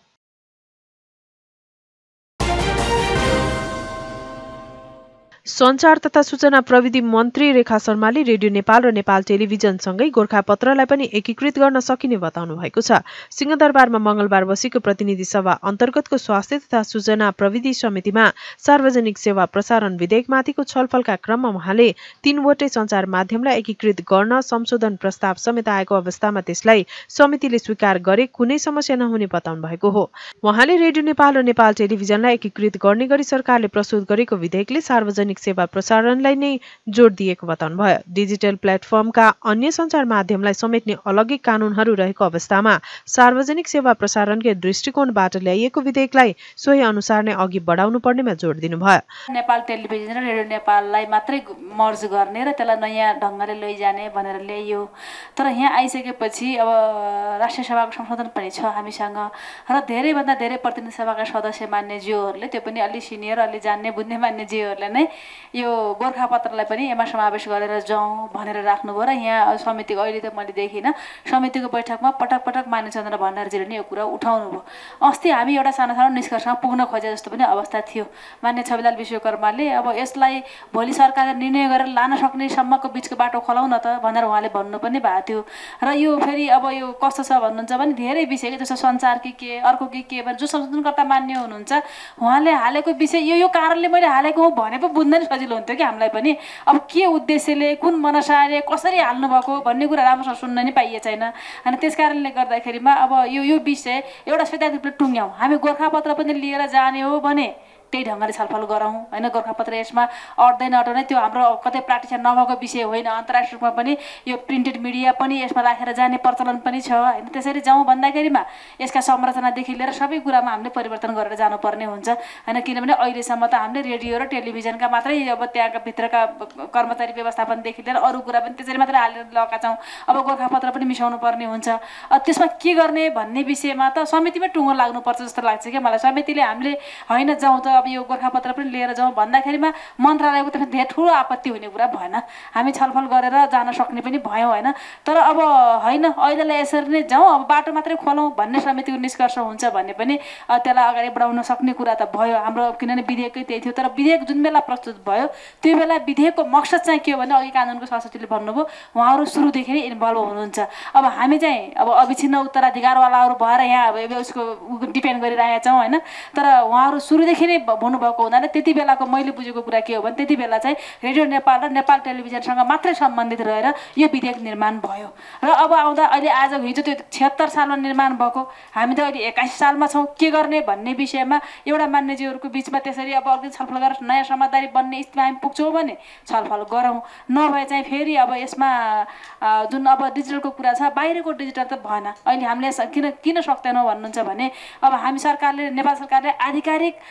सञ्चार तथा सूचना प्रविधि मन्त्री रेखा शर्माले रेडियो नेपाल र नेपाल टेलिभिजनसँगै गोरखापत्रलाई पनि एकीकृत गर्न सकिने बताउनु भएको छ। सिंहदरबारमा मंगलबार बसेको प्रतिनिधि सभा अन्तर्गतको स्वास्थ्य तथा सूचना प्रविधि समितिमा सार्वजनिक सेवा प्रसारण विधेयकमाथिको छलफलका क्रममा उहाँले तीनवटै सञ्चार माध्यमलाई एकीकृत गर्न संशोधन प्रस्ताव समेत आएको अवस्थामा त्यसलाई समितिले स्वीकार गरे कुनै समस्या नहुने बताउनु भएको हो। उहाँले रेडियो नेपाल र नेपाल टेलिभिजनलाई एकीकृत गर्ने गरी सरकारले प्रस्तुत गरेको विधेयकले सार्वजनिक सेवा प्रसारणलाई नै जोड दिएको बताउनुभयो। डिजिटल प्लेटफर्मका अन्य सञ्चार माध्यमलाई समेट्ने अलग्गै कानूनहरू रहेको अवस्थामा सार्वजनिक सेवा प्रसारणकै दृष्टिकोणबाट ल्याइएको विधेयकलाई सोही अनुसार नै अघि बढाउनु पर्नेमा जोड दिनुभयो। नेपाल टेलिभिजन र रेडियो नेपाललाई मात्रै मर्ज गर्ने र त्यसलाई नयाँ ढङ्गले लैजाने भनेर ल्याइयो। तर यहाँ आइसकेपछि अब राष्ट्रिय सभाको संशोधन पनि छ हामीसँग र धेरैभन्दा धेरै प्रतिनिधि सभाका सदस्य मान्यज्यूहरूले, त्यो पनि अलि सिनियर अलि जान्ने बुझ्ने मान्यज्यूहरूले नै यो गोरखापत्रलाई पनि यसमा समावेश गरेर जाउँ भनेर राख्नुभयो र यहाँ समितिको अहिले त मैले देखिनँ समितिको बैठकमा पटक पटक मान्यचन्द्र भण्डारीजीले नै यो कुरा उठाउनु भयो। अस्ति हामी एउटा सानो सानो निष्कर्षमा पुग्न खोजे जस्तो पनि अवस्था थियो। मान्य छविलाल विश्वकर्माले अब यसलाई भोलि सरकारले निर्णय गरेर लान सक्ने सम्मको बिचको बाटो खोलाउ न त भनेर उहाँले भन्नु पनि भएको थियो। र यो फेरि अब यो कस्तो छ भन्नुहुन्छ भने धेरै विषय जस्तो सञ्चार कि के अर्को कि के भने जो संशोधनकर्ता मान्य हुनुहुन्छ उहाँले हालेको विषय यो यो कारणले मैले हालेको हो भने पो बुझ्न नि सजिलो हुन्थ्यो कि हामीलाई पनि। अब के उद्देश्यले कुन मनसाले कसरी हाल्नुभएको भन्ने कुरा राम्रोसँग सुन्न नि पाइए छैन। अनि त्यस कारणले गर्दाखेरिमा अब यो यो विषय एउटा सैद्धान्तिक रूपले टुङ्ग्याउँ, हामी गोरखापत्र पनि लिएर जाने हो भने त्यही ढङ्गले छलफल गरौँ होइन। गोरखापत्र यसमा अट्दै नअट्ने त्यो हाम्रो कतै प्र्याक्टिस नभएको विषय होइन। अन्तर्राष्ट्रिय रूपमा पनि यो प्रिन्टेड मिडिया पनि यसमा राखेर जाने प्रचलन पनि छ होइन। त्यसरी जाउँ भन्दाखेरिमा यसका संरचनादेखि लिएर सबै कुरामा हामीले परिवर्तन गरेर जानुपर्ने हुन्छ होइन। किनभने अहिलेसम्म त हामीले रेडियो र टेलिभिजनका मात्रै अब त्यहाँका भित्रका कर्मचारी व्यवस्थापनदेखि लिएर अरू कुरा पनि त्यसरी मात्रै हालेर लगाएका छौँ। अब गोरखापत्र पनि मिसाउनु पर्ने हुन्छ। त्यसमा के गर्ने भन्ने विषयमा त समितिमै टुङ्गो लाग्नुपर्छ जस्तो लाग्छ क्या मलाई। समितिले हामीले होइन जाउँ त अब यो गोरखापत्र पनि लिएर जाउँ भन्दाखेरिमा मन्त्रालयको त धेरै ठुलो आपत्ति हुने कुरा भएन। हामी छलफल गरेर जान सक्ने पनि भयौँ होइन। तर अब होइन अहिलेलाई यसरी नै जाउँ अब बाटो मात्रै खोलौँ भन्ने समितिको निष्कर्ष हुन्छ भने पनि त्यसलाई अगाडि बढाउन सक्ने कुरा त भयो हाम्रो। किनभने विधेयकै त्यही थियो। तर विधेयक जुन बेला प्रस्तुत भयो त्यो बेला विधेयकको मकसद चाहिँ के हो भने अघि कानुनको सचिवले भन्नुभयो उहाँहरू सुरुदेखि नै इन्भल्भ हुनुहुन्छ। अब हामी चाहिँ अब अविच्छिन्न उत्तराधिकारवालाहरू भएर यहाँ अब उसको डिपेन्ड गरिरहेका छौँ होइन। तर उहाँहरू सुरुदेखि नै भन्नुभएको हुँदैन। त्यति बेलाको मैले बुझेको कुरा के हो भने त्यति बेला चाहिँ रेडियो नेपाल र नेपाल टेलिभिजनसँग मात्रै सम्बन्धित रहेर यो विधेयक निर्माण भयो। र अब आउँदा अहिले आज हिजो त्यो छिहत्तर सालमा निर्माण भएको, हामी त अहिले एक्काइस सालमा छौँ। के गर्ने भन्ने विषयमा एउटा मान्यज्यूहरूको बिचमा त्यसरी अब अलिकति छलफल गरेर नयाँ समझदारी बन्ने स्थितिमा हामी पुग्छौँ भने छलफल गरौँ। नभए चाहिँ फेरि अब यसमा जुन अब डिजिटलको कुरा छ बाहिरको डिजिटल त भएन। अहिले हामीले किन किन सक्दैनौँ भन्नुहुन्छ भने अब हामी सरकारले नेपाल सरकारले आधिकारिक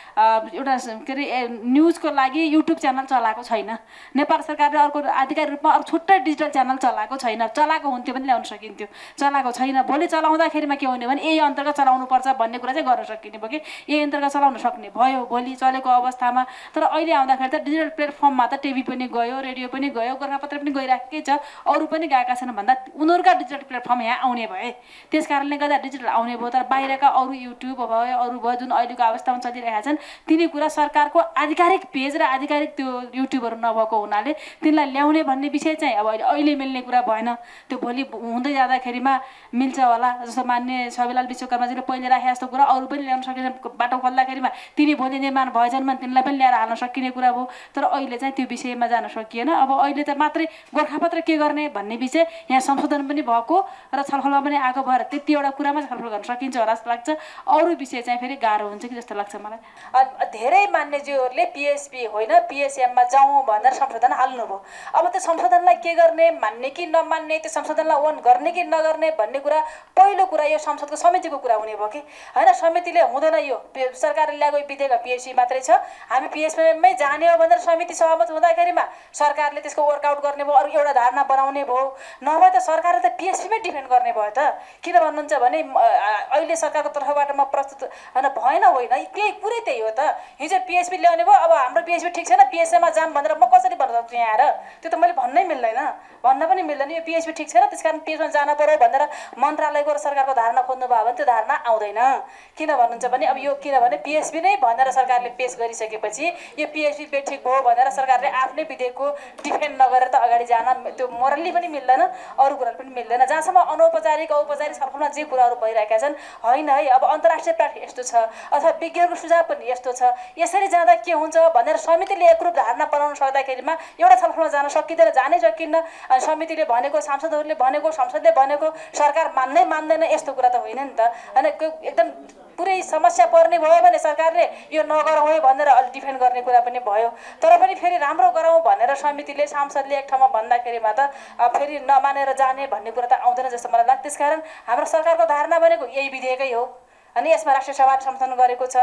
एउटा के अरे न्युजको लागि युट्युब च्यानल चलाएको छैन। नेपाल सरकारले अर्को आधिकारिक रूपमा अरू छुट्टै डिजिटल च्यानल चलाएको छैन। चलाएको हुन्थ्यो भने ल्याउन सकिन्थ्यो, चलाएको छैन। भोलि चलाउँदाखेरिमा के हुने भने यही अन्तर्गत चलाउनुपर्छ भन्ने कुरा चाहिँ गर्न सकिने भयो कि यही अन्तर्गत चलाउन सक्ने भयो भोलि चलेको अवस्थामा। तर अहिले आउँदाखेरि त डिजिटल प्लेटफर्ममा त टिभी पनि गयो, रेडियो पनि गयो, गोरखापत्र पनि गइराखेकै छ, अरू पनि गएका छन् भन्दा उनीहरूका डिजिटल प्लेटफर्म यहाँ आउने भए। त्यस कारणले गर्दा डिजिटल आउने भयो। तर बाहिरका अरू युट्युब भयो, अरू भयो जुन अहिलेको अवस्थामा चलिरहेका छन् तिनी कुरा सरकारको आधिकारिक पेज र आधिकारिक त्यो युट्युबहरू नभएको हुनाले तिनलाई ल्याउने भन्ने विषय चाहिँ अब अहिले अहिले मिल्ने कुरा भएन। त्यो भोलि हुँदै जाँदाखेरिमा मिल्छ होला। जस्तो मान्य छविलाल विश्वकर्माजीले पहिले राखे जस्तो कुरा अरू पनि ल्याउन सकिन्छ। बाटो खोल्दाखेरिमा तिनी भोलि निर्माण भएछन् भने तिनलाई पनि ल्याएर हाल्न सकिने कुरा भयो। तर अहिले चाहिँ त्यो विषयमा जान सकिएन। अब अहिले त मात्रै गोरखापत्र के गर्ने भन्ने विषय यहाँ संशोधन पनि भएको र छलफलमा पनि आएको भएर त्यति एउटा कुरामा छलफल गर्न सकिन्छ होला जस्तो लाग्छ। अरू विषय चाहिँ फेरि गाह्रो हुन्छ कि जस्तो लाग्छ मलाई। धेरै मान्यज्यूहरूले पिएसपी होइन पिएसएममा जाउँ भनेर संशोधन हाल्नुभयो। अब त्यो संशोधनलाई के गर्ने, मान्ने कि नमान्ने, त्यो संशोधनलाई ओन गर्ने कि नगर्ने भन्ने कुरा पहिलो कुरा यो संसदको समितिको कुरा हुने भयो कि होइन। समितिले हुँदैन, यो सरकारले ल्याएको विधेयक पिएसपी मात्रै छ, हामी पिएसपीमै जाने हो भनेर समिति सहमत हुँदाखेरिमा सरकारले त्यसको वर्कआउट गर्ने भयो, अरू एउटा धारणा बनाउने भयो। नभए त सरकारले त पिएसपीमै डिफेन्ड गर्ने भयो त। किन भन्नुहुन्छ भने अहिले सरकारको तर्फबाट म प्रस्तुत होइन भएन होइन केही कुरै त्यही हो त। हिजो पिएसपी ल्याउने भयो, अब हाम्रो पिएसपी ठिक छैन पिएसएमा जाम भनेर म कसरी भन्न सक्छु यहाँ आएर? त्यो त मैले भन्नै मिल्दैन, भन्न पनि मिल्दैन। यो पिएसपी ठिक छैन त्यस कारण पिएसमा जान पर्यो भनेर मन्त्रालयको र सरकारको धारणा खोज्नु भयो भने त्यो धारणा आउँदैन। किन भन्नुहुन्छ भने अब यो किनभने पिएसपी नै भनेर सरकारले पेस गरिसकेपछि यो पिएसपी बेठिक भयो भनेर सरकारले आफ्नै विधेयकको डिफेन्ड नगरेर त अगाडि जान त्यो मोरल्ली पनि मिल्दैन, अरू कुरा पनि मिल्दैन। जहाँसम्म अनौपचारिक औपचारिक छलफलमा जे कुराहरू भइरहेका छन् होइन है अब अन्तर्राष्ट्रिय प्र्याक्टिस यस्तो छ अथवा विज्ञहरूको सुझाव पनि यस्तो छ, यसरी जाँदा के हुन्छ भनेर समितिले एकरूप धारणा बनाउन सक्दाखेरिमा एउटा छलफलमा जान सकिँदैन, जानै सकिन्न। अनि समितिले भनेको, सांसदहरूले भनेको, संसदले भनेको सरकार मान्नै मान्दैन यस्तो कुरा त होइन नि त होइन। एकदम पुरै समस्या पर्ने भयो भने सरकारले यो नगरौँ है भनेर अलि डिफेन्ड गर्ने कुरा पनि भयो। तर पनि फेरि राम्रो गरौँ भनेर समितिले सांसदले एक ठाउँमा भन्दाखेरिमा त फेरि नमानेर जाने भन्ने कुरा त आउँदैन जस्तो मलाई लाग्छ। त्यसकारण हाम्रो सरकारको धारणा भनेको यही विधेयकै हो अनि यसमा राष्ट्रिय सभाले संशोधन गरेको छ।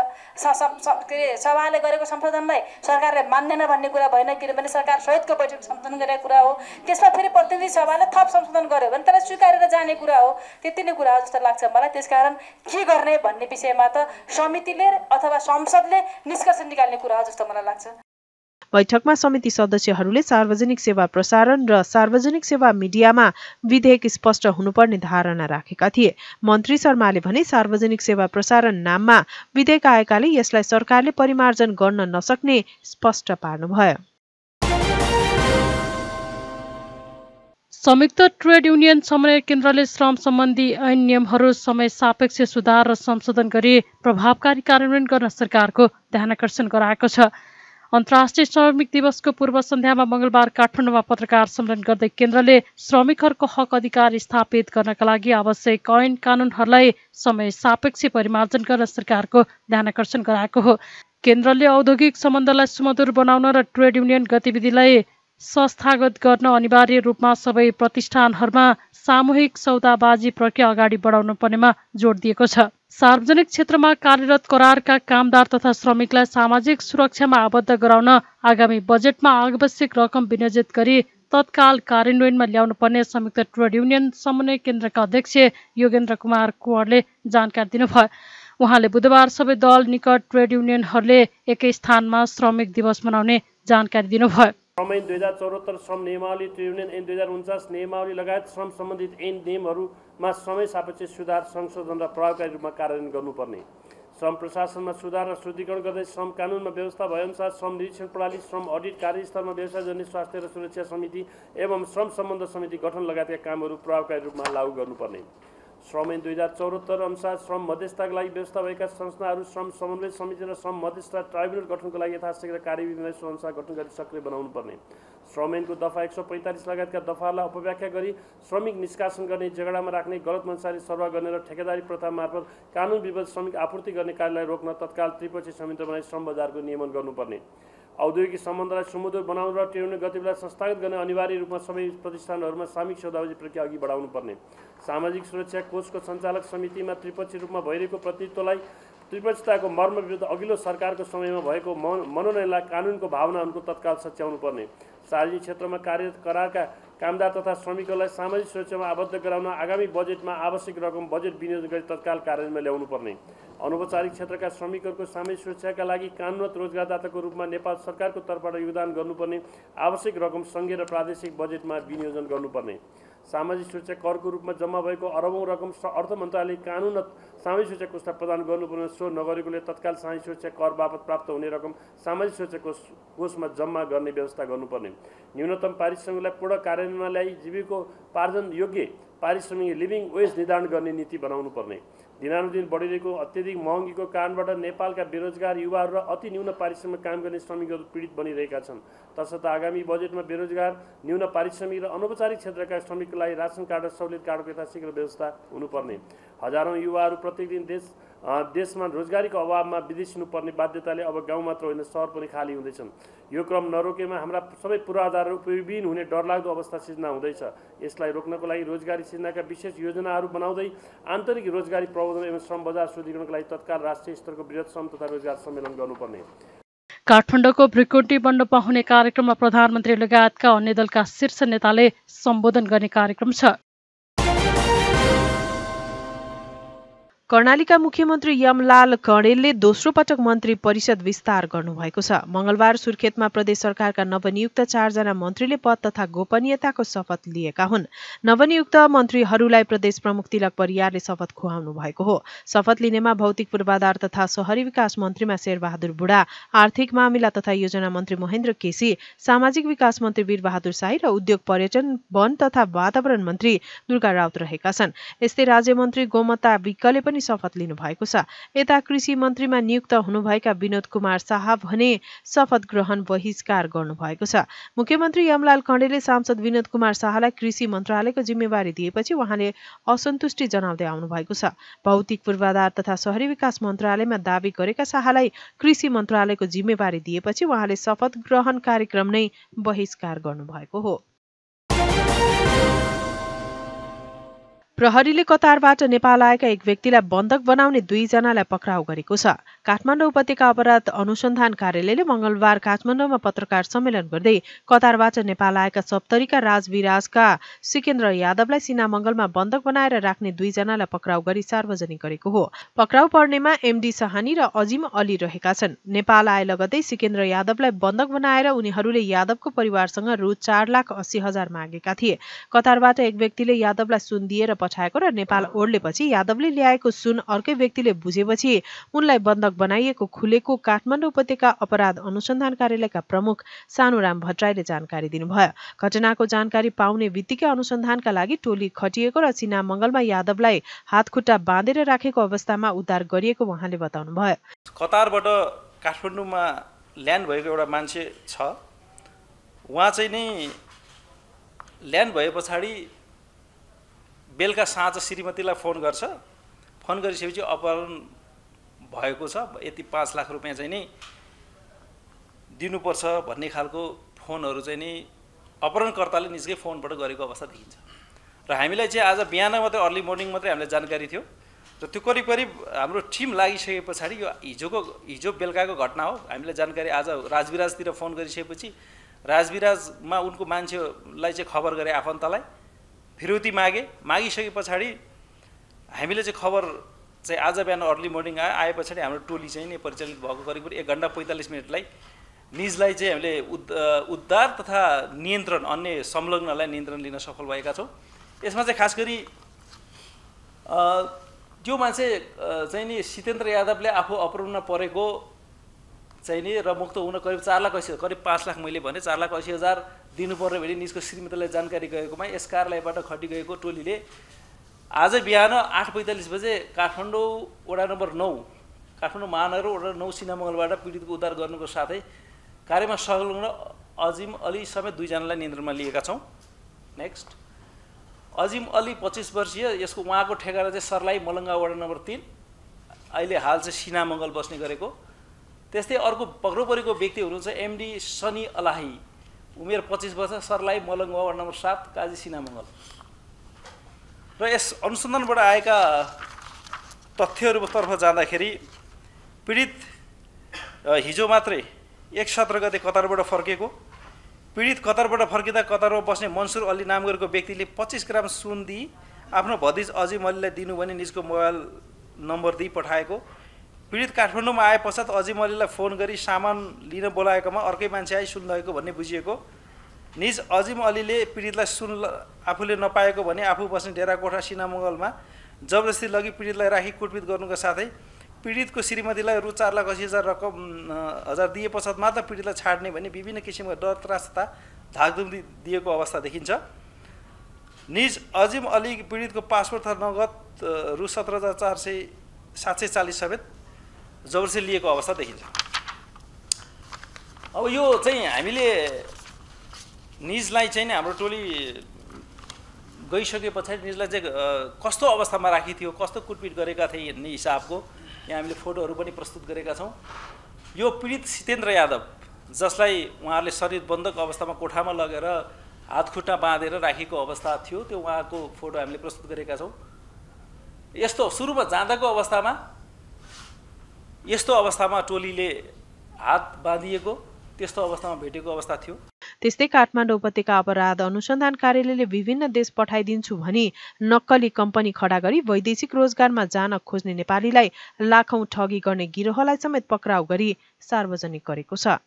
के अरे सभाले गरेको संशोधनलाई सरकारले मान्दैन भन्ने कुरा भएन, किनभने सरकार सहितको बैठक संशोधन गरेको कुरा हो। त्यसमा फेरि प्रतिनिधि सभाले थप संशोधन गर्यो भने त्यसलाई स्वीकारेर जाने कुरा हो। त्यति नै कुरा हो जस्तो लाग्छ मलाई। त्यसकारण के गर्ने भन्ने विषयमा त समितिले अथवा संसदले निष्कर्ष निकाल्ने कुरा हो जस्तो मलाई लाग्छ। बैठकमा समिति सदस्यहरूले सार्वजनिक सेवा प्रसारण र सार्वजनिक सेवा मिडियामा विधेयक स्पष्ट हुनुपर्ने धारणा राखेका थिए। मन्त्री शर्माले भने सार्वजनिक सेवा प्रसारण नाममा विधेयक आएकाले यसलाई सरकारले परिमार्जन गर्न नसक्ने स्पष्ट पार्नुभयो। संयुक्त ट्रेड युनियन समन्वय केन्द्रले श्रम सम्बन्धी ऐन नियमहरू समय सापेक्ष सुधार र संशोधन गरी प्रभावकारी कार्यान्वयन गर्न सरकारको ध्यानाकर्षण गराएको छ। अन्तर्राष्ट्रिय श्रमिक दिवसको पूर्व सन्ध्यामा मंगलबार काठमाडौँमा पत्रकार सम्मेलन गर्दै केन्द्रले श्रमिकहरूको हक अधिकार स्थापित गर्नका लागि आवश्यक ऐन कानुनहरूलाई समय सापेक्ष परिमार्जन गर्न सरकारको ध्यानाकर्षण गराएको हो। केन्द्रले औद्योगिक सम्बन्धलाई सुमधुर बनाउन र ट्रेड युनियन गतिविधिलाई संस्थागत गर्न अनिवार्य रूपमा सबै प्रतिष्ठानहरूमा सामूहिक सौदाबाजी प्रक्रिया अगाडि बढाउनु पर्नेमा जोड दिएको छ। सार्वजनिक क्षेत्रमा कार्यरत करारका कामदार तथा श्रमिकलाई सामाजिक सुरक्षामा आबद्ध गराउन आगामी बजेटमा आवश्यक रकम विनियोजित गरी तत्काल कार्यान्वयनमा ल्याउनु पर्ने संयुक्त ट्रेड युनियन समन्वय केन्द्रका अध्यक्ष योगेन्द्र कुमार कुँवरले जानकारी दिनुभयो। उहाँले बुधबार सबै दल निकट ट्रेड युनियनहरूले एकै स्थानमा श्रमिक दिवस मनाउने जानकारी दिनुभयो। श्रम ऐन दुई हजार चौहत्तर श्रम नियमावली ट्रेड युनियन ऐन दुई हजार उन्चास नियमावली लगायत श्रम सम्बन्धित ऐन नियमहरूमा समय सापेक्ष सुधार संशोधन र प्रभावकारी रूपमा कार्यान्वयन गर्नुपर्ने, श्रम प्रशासनमा सुधार र शुद्धिकरण गर्दै श्रम कानुनमा व्यवस्था भएअनुसार श्रम निरीक्षण प्रणाली, श्रम अडिट, कार्यस्थलमा व्यवसायजन्य स्वास्थ्य र सुरक्षा समिति एवं श्रम सम्बन्ध समिति गठन लगायतका कामहरू प्रभावकारी रूपमा लागू गर्नुपर्ने, श्रम ऐन दुई हजार चौहत्तर अनुसार श्रम मध्यस्थताका लागि व्यवस्था भएका संस्थाहरू श्रम समन्वय समिति र श्रम मध्यस्थता ट्राइब्युनल गठनको लागि यथाशीघ्र कार्यविधिलाई सोअनुसार गठन गरी सक्रिय बनाउनु पर्ने, श्रम ऐनको दफा एक सौ पैँतालिस लगायतका दफालाई अपव्याख्या गरी श्रमिक निष्कासन गर्ने, झगडामा राख्ने, गलत मनसारी सरुवा गर्ने र ठेकेदारी प्रथा मार्फत कानुन विरुद्ध श्रमिक आपूर्ति गर्ने कार्यलाई रोक्न तत्काल त्रिपक्षीय संयन्त्र बनाई श्रम बजारको नियमन गर्नुपर्ने, औद्योगिक सम्बन्धलाई सुमधुर बनाउन र ट्रेड युनियन गतिविधिलाई संस्थागत गर्ने अनिवार्य रूपमा सबै प्रतिष्ठानहरूमा सामूहिक सौदाबाजी प्रक्रिया अघि बढाउनु पर्ने, सामाजिक सुरक्षा कोषको सञ्चालक समितिमा त्रिपक्षीय रूपमा भइरहेको प्रतिनिधित्वलाई त्रिपक्षताको मर्म विरुद्ध अघिल्लो सरकारको समयमा भएको मनोनयनलाई कानुनको भावना उनको तत्काल सच्याउनु पर्ने, सार्वजनिक क्षेत्रमा कार्यरत करारका कामदार तथा श्रमिकहरूलाई सामाजिक सुरक्षामा आबद्ध गराउन आगामी बजेटमा आवश्यक रकम बजेट विनियोजन गरी तत्काल कार्यान्वयनमा ल्याउनु पर्ने, अनौपचारिक क्षेत्रका श्रमिकहरूको सामाजिक सुरक्षाका लागि कानुनत रोजगारदाताको रूपमा नेपाल सरकारको तर्फबाट योगदान गर्नुपर्ने आवश्यक रकम सङ्घीय र प्रादेशिक बजेटमा विनियोजन गर्नुपर्ने, सामाजिक सुरक्षा करको रूपमा जम्मा भएको अरबौँ रकम अर्थ मन्त्रालयले कानुनत सामाजिक सुरक्षा कोषमा प्रदान गर्नुपर्ने, सो नगरेकोले तत्काल सामाजिक सुरक्षा कर बापत प्राप्त हुने रकम सामाजिक सुरक्षा कोष कोषमा जम्मा गर्ने व्यवस्था गर्नुपर्ने, न्यूनतम पारिश्रमिकलाई पूर्ण कार्यान्वयनमा ल्याई जीविकोपार्जन योग्य पारिश्रमिक लिभिङ वेज निर्धारण गर्ने नीति बनाउनु पर्ने, दिनानुदिन बढिरहेको अत्यधिक महँगीको कारणबाट नेपालका बेरोजगार युवाहरू र अति न्यून पारिश्रमिक काम गर्ने श्रमिकहरू पीडित बनिरहेका छन्। तसर्थ आगामी बजेटमा बेरोजगार, न्यून पारिश्रमिक र अनौपचारिक क्षेत्रका श्रमिकको लागि रासन कार्ड र सहुलियत कार्डको यथाशीघ्र व्यवस्था हुनुपर्ने, हजारौँ युवाहरू प्रत्येक दिन देश देशमा रोजगारीको अभावमा विदेशिनु पर्ने बाध्यताले अब गाउँ मात्र होइन सहर पनि खाली हुँदैछन्। यो क्रम नरोकेमा हाम्रा सबै पूर्वाधारहरू उपयोगविहीन हुने डरलाग्दो अवस्था सिर्जना हुँदैछ। यसलाई रोक्नको लागि रोजगारी सिर्जनाका विशेष योजनाहरू बनाउँदै आन्तरिक रोजगारी प्रबन्धन एवं श्रम बजार सुदृढीकरणको लागि तत्काल राष्ट्रिय स्तरको वृहत श्रम तथा रोजगार सम्मेलन गर्नुपर्ने। काठमाडौँको भ्रिकुटी मण्डपमा हुने कार्यक्रममा प्रधानमन्त्री लगायतका अन्य दलका शीर्ष नेताले सम्बोधन गर्ने कार्यक्रम छ। कर्णालीका मुख्यमन्त्री यमलाल कणेलले दोस्रो पटक मन्त्री परिषद विस्तार गर्नुभएको छ। मंगलबार सुर्खेतमा प्रदेश सरकारका नवनियुक्त चारजना मन्त्रीले पद तथा गोपनीयताको शपथ लिएका हुन्। नवनियुक्त मन्त्रीहरूलाई प्रदेश प्रमुख तिलक परियारले शपथ खुवाउनु भएको हो। शपथ लिनेमा भौतिक पूर्वाधार तथा शहरी विकास मन्त्रीमा शेरबहादुर बुढा, आर्थिक मामिला तथा योजना मन्त्री महेन्द्र केसी, सामाजिक विकास मन्त्री वीरबहादुर शाही र उद्योग पर्यटन वन तथा वातावरण मन्त्री दुर्गा राउत रहेका छन्। यस्तै राज्य मन्त्री गोमता विकले पनि शपथ लिनु भएको छ। यता कृषि मन्त्रीमा नियुक्त हुनुभएका विनोद कुमार शाह भने शपथ ग्रहण बहिष्कार गर्नुभएको छ। मुख्यमन्त्री यमलाल कणेलले सांसद विनोद कुमार शाहलाई कृषि मन्त्रालयको जिम्मेवारी दिएपछि उहाँले असन्तुष्टि जनाउँदै आउनु भएको छ। भौतिक पूर्वाधार तथा शहरी विकास मन्त्रालयमा दावी गरेका शाहलाई कृषि मन्त्रालयको जिम्मेवारी दिएपछि उहाँले शपथ ग्रहण कार्यक्रम नै बहिष्कार गर्नुभएको हो। प्रहरीले कतारबाट नेपाल आएका एक व्यक्तिलाई बन्धक बनाउने दुईजनालाई पक्राउ गरेको छ। काठमाडौँ उपत्यका अपराध अनुसन्धान कार्यालयले मंगलबार काठमाडौँमा पत्रकार सम्मेलन गर्दै कतारबाट नेपाल आएका सप्तरीका राजविराजका सिकेन्द्र यादवलाई सिनामंगलमा बन्धक बनाएर राख्ने दुईजनालाई पक्राउ गरी सार्वजनिक गरेको हो। पक्राउ पर्नेमा एमडी सहानी र अजिम अली रहेका छन्। नेपाल आए लगतै सिकेन्द्र यादवलाई बन्धक बनाएर उनीहरूले यादवको परिवारसँग रु चार लाख अस्सी हजार मागेका थिए। कतारबाट एक व्यक्तिले यादवलाई सुन दिएर पठाएको र नेपाल ओर्लेपछि यादवले ल्याएको सुन अर्कै व्यक्तिले बुझेपछि उनलाई बन्धक बनाइएको खुलेको काठमाडौँ उपत्यका अपराध अनुसन्धान कार्यालयका प्रमुख सानुराम भट्टराईले जानकारी दिनुभयो। घटनाको जानकारी पाउने बित्तिकै अनुसन्धानका लागि टोली खटिएको र सिनामंगलमा यादवलाई हातखुट्टा बाँधेर राखेको अवस्थामा उद्धार गरिएको उहाँले बताउनुभयो। कतारबाट काठमाडौँमा ल्यान्ड भएको एउटा मान्छे छ। उहाँ चाहिँ नि ल्यान्ड भए पछाडि बेलुका साँझ श्रीमतीलाई फोन गर्छ। फोन गरिसकेपछि अपहरण भएको छ, यति पाँच लाख रुपियाँ चाहिँ नि दिनुपर्छ भन्ने खालको फोनहरू चाहिँ नि अपहरणकर्ताले निजकै फोनबाट गरेको अवस्था देखिन्छ। र हामीलाई चाहिँ आज बिहान मात्रै अर्ली मर्निङ मात्रै हामीलाई जानकारी थियो र त्यो करिब करिब हाम्रो टिम लागिसके पछाडि यो हिजोको हिजो बेलुकाको घटना हो। हामीलाई जानकारी आज राजविराजतिर फोन गरिसकेपछि राजविराजमा उनको मान्छेलाई चाहिँ खबर गरे, आफन्तलाई फिरौती मागे। मागिसके पछाडि हामीले चाहिँ खबर चाहिँ आज बिहान अर्ली मर्निङ आयो। आए पछाडि हाम्रो टोली चाहिँ नि परिचालित भएको करिब करिब एक घन्टा पैँतालिस मिनटलाई निजलाई चाहिँ हामीले उद्धार तथा नियन्त्रण अन्य संलग्नलाई नियन्त्रण लिन सफल भएका छौँ। यसमा चाहिँ खास गरी त्यो मान्छे चाहिँ नि सितेन्द्र यादवले आफू अपहरणमा परेको चाहिँ नि र मुक्त हुन करिब चार लाख अस्सी करिब पाँच लाख मैले भने चार लाख अस्सी हजार दिनुपर्ने भने निजको श्रीमतीलाई जानकारी गएकोमा यस कार्यालयबाट खटी गएको टोलीले आज बिहान आठ पैँतालिस बजे काठमाडौँ वडा नम्बर नौ काठमाडौँ महानगर वडा नौ सिनामंगलबाट पीडितको उद्धार गर्नुको साथै कार्यमा संलग्न अजिम अली समेत दुईजनालाई नियन्त्रणमा लिएका छौँ। नेक्स्ट, अजिम अली पच्चिस वर्षीय, यसको उहाँको ठेगाना चाहिँ सर्लाही मलङ्गा वडा नम्बर तिन, अहिले हाल चाहिँ सिनामंगल बस्ने गरेको। त्यस्तै अर्को पक्राउ परेको व्यक्ति हुनुहुन्छ एमडी सनी अलाही, उमेर पच्चिस वर्ष, सर्लाही मलङ्गा वडा नम्बर सात, काजी सिनामंगल। र यस अनुसन्धानबाट आएका तथ्यहरूतर्फ जाँदाखेरि पीडित हिजो मात्रै एक सत्र गते कतारबाट फर्केको, पीडित कतारबाट फर्किँदा कतारमा बस्ने मन्सुर अली नाम गरेको व्यक्तिले पच्चिस ग्राम सुन दिई आफ्नो भतिज अजिम अलीलाई दिनु भने निजको मोबाइल नम्बर दिई पठाएको, पीडित काठमाडौँमा आए पश्चात अजिम अलीलाई फोन गरी सामान लिन बोलाएकोमा अर्कै मान्छे आई सुन लगेको भन्ने बुझिएको, निज अजिम अलीले पीडितलाई सुन आफूले नपाएको भने आफू बस्ने डेराकोठा सिनामङ्गलमा जबरजस्ती लगी पीडितलाई राखी कुटपिट गर्नुका साथै पीडितको श्रीमतीलाई रु चार लाख अस्सी हजार रकम हजार दिए पश्चात मात्र पीडितलाई छाड्ने भन्ने विभिन्न किसिमका डर त्रास तथा धाकधुक दिएको अवस्था देखिन्छ। निज अजिम अली पीडितको पासपोर्ट तथा नगद रु सत्र हजार चार सय सात सय चालिस समेत जबरजस्ती लिएको अवस्था देखिन्छ। अब यो चाहिँ हामीले निजलाई चाहिँ हाम्रो टोली गइसके पछाडि निजलाई चाहिँ कस्तो अवस्थामा राखिथ्यो, कस्तो कुटपिट गरेका थिए भन्ने हिसाबको यहाँ हामीले फोटोहरू पनि प्रस्तुत गरेका छौँ। यो पीडित सितेन्द्र यादव जसलाई उहाँहरूले शरीर बन्धक अवस्थामा कोठामा लगेर हात खुट्टा बाँधेर राखेको अवस्था थियो, त्यो उहाँको फोटो हामीले प्रस्तुत गरेका छौँ। यस्तो सुरुमा जाँदाको अवस्थामा यस्तो अवस्थामा टोलीले हात बाँधिएको त्यस्तो अवस्थामा भेटेको अवस्था थियो। त्यस्तै काठमाडौँ उपत्यका अपराध अनुसन्धान कार्यालयले विभिन्न देश पठाइदिन्छु भनी नक्कली कम्पनी खडा गरी वैदेशिक रोजगारमा जान खोज्ने नेपालीलाई लाखौं ठगी गर्ने गिरोहलाई समेत पक्राउ गरी सार्वजनिक गरेको छ।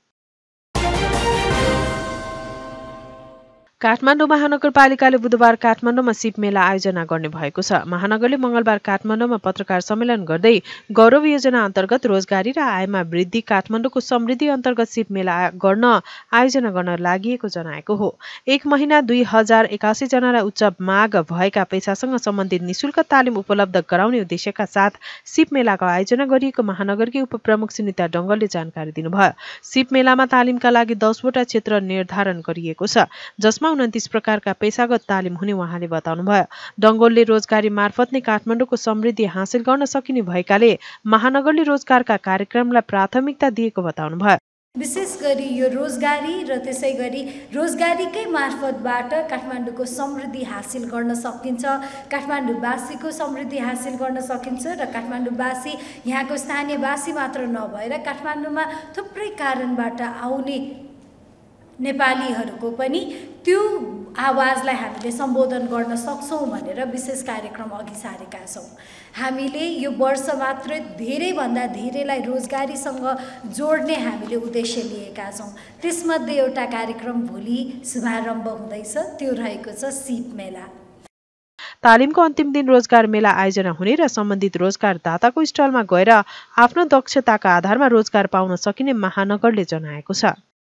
काठमाडौँ महानगरपालिकाले बुधबार काठमाडौँमा सिप मेला आयोजना गर्ने भएको छ। महानगरले मंगलबार काठमाडौँमा पत्रकार सम्मेलन गर्दै गौरव योजना अन्तर्गत रोजगारी र आयमा वृद्धि काठमाडौँको समृद्धि अन्तर्गत सिप मेला गर्न आयोजना गर्न लागि जनाएको हो। एक महिना दुई हजार एकासी जनालाई उच्च माग भएका पेसासँग सम्बन्धित निशुल्क तालिम उपलब्ध गराउने उद्देश्यका साथ सिप मेलाको आयोजना गरिएको महानगरकी उपप्रमुख सुनिता डङ्गलले जानकारी दिनुभयो। सिप मेलामा तालिमका लागि दसवटा क्षेत्र निर्धारण गरिएको छ, जसमा उन्तीस प्रकारका पेशागत तालिम हुने उहाँले बताउनुभयो। डङ्गोलले रोजगारी मार्फत नै काठमाडौँको समृद्धि हासिल गर्न सकिने भएकाले महानगरले रोजगारका कार्यक्रमलाई प्राथमिकता दिएको बताउनुभयो। विशेष गरी यो रोजगारी र त्यसै गरी रोजगारीकै मार्फतबाट काठमाडौँको समृद्धि हासिल गर्न सकिन्छ, काठमाडौँवासीको समृद्धि हासिल गर्न सकिन्छ र काठमाडौँवासी यहाँको स्थानीयवासी मात्र नभएर काठमाडौँमा थुप्रै कारणबाट आउने नेपालीहरूको पनि त्यो आवाजलाई हामीले सम्बोधन गर्न सक्छौँ भनेर विशेष कार्यक्रम अघि सारेका छौँ। हामीले यो वर्ष मात्र धेरैभन्दा धेरैलाई रोजगारीसँग जोड्ने हामीले उद्देश्य लिएका छौँ। त्यसमध्ये एउटा कार्यक्रम भोलि शुभारम्भ हुँदैछ, त्यो रहेको छ सिप मेला। तालिमको अन्तिम दिन रोजगार मेला आयोजना हुने र सम्बन्धित रोजगारदाताको स्टलमा गएर आफ्नो दक्षताका आधारमा रोजगार पाउन सकिने महानगरले जनाएको छ।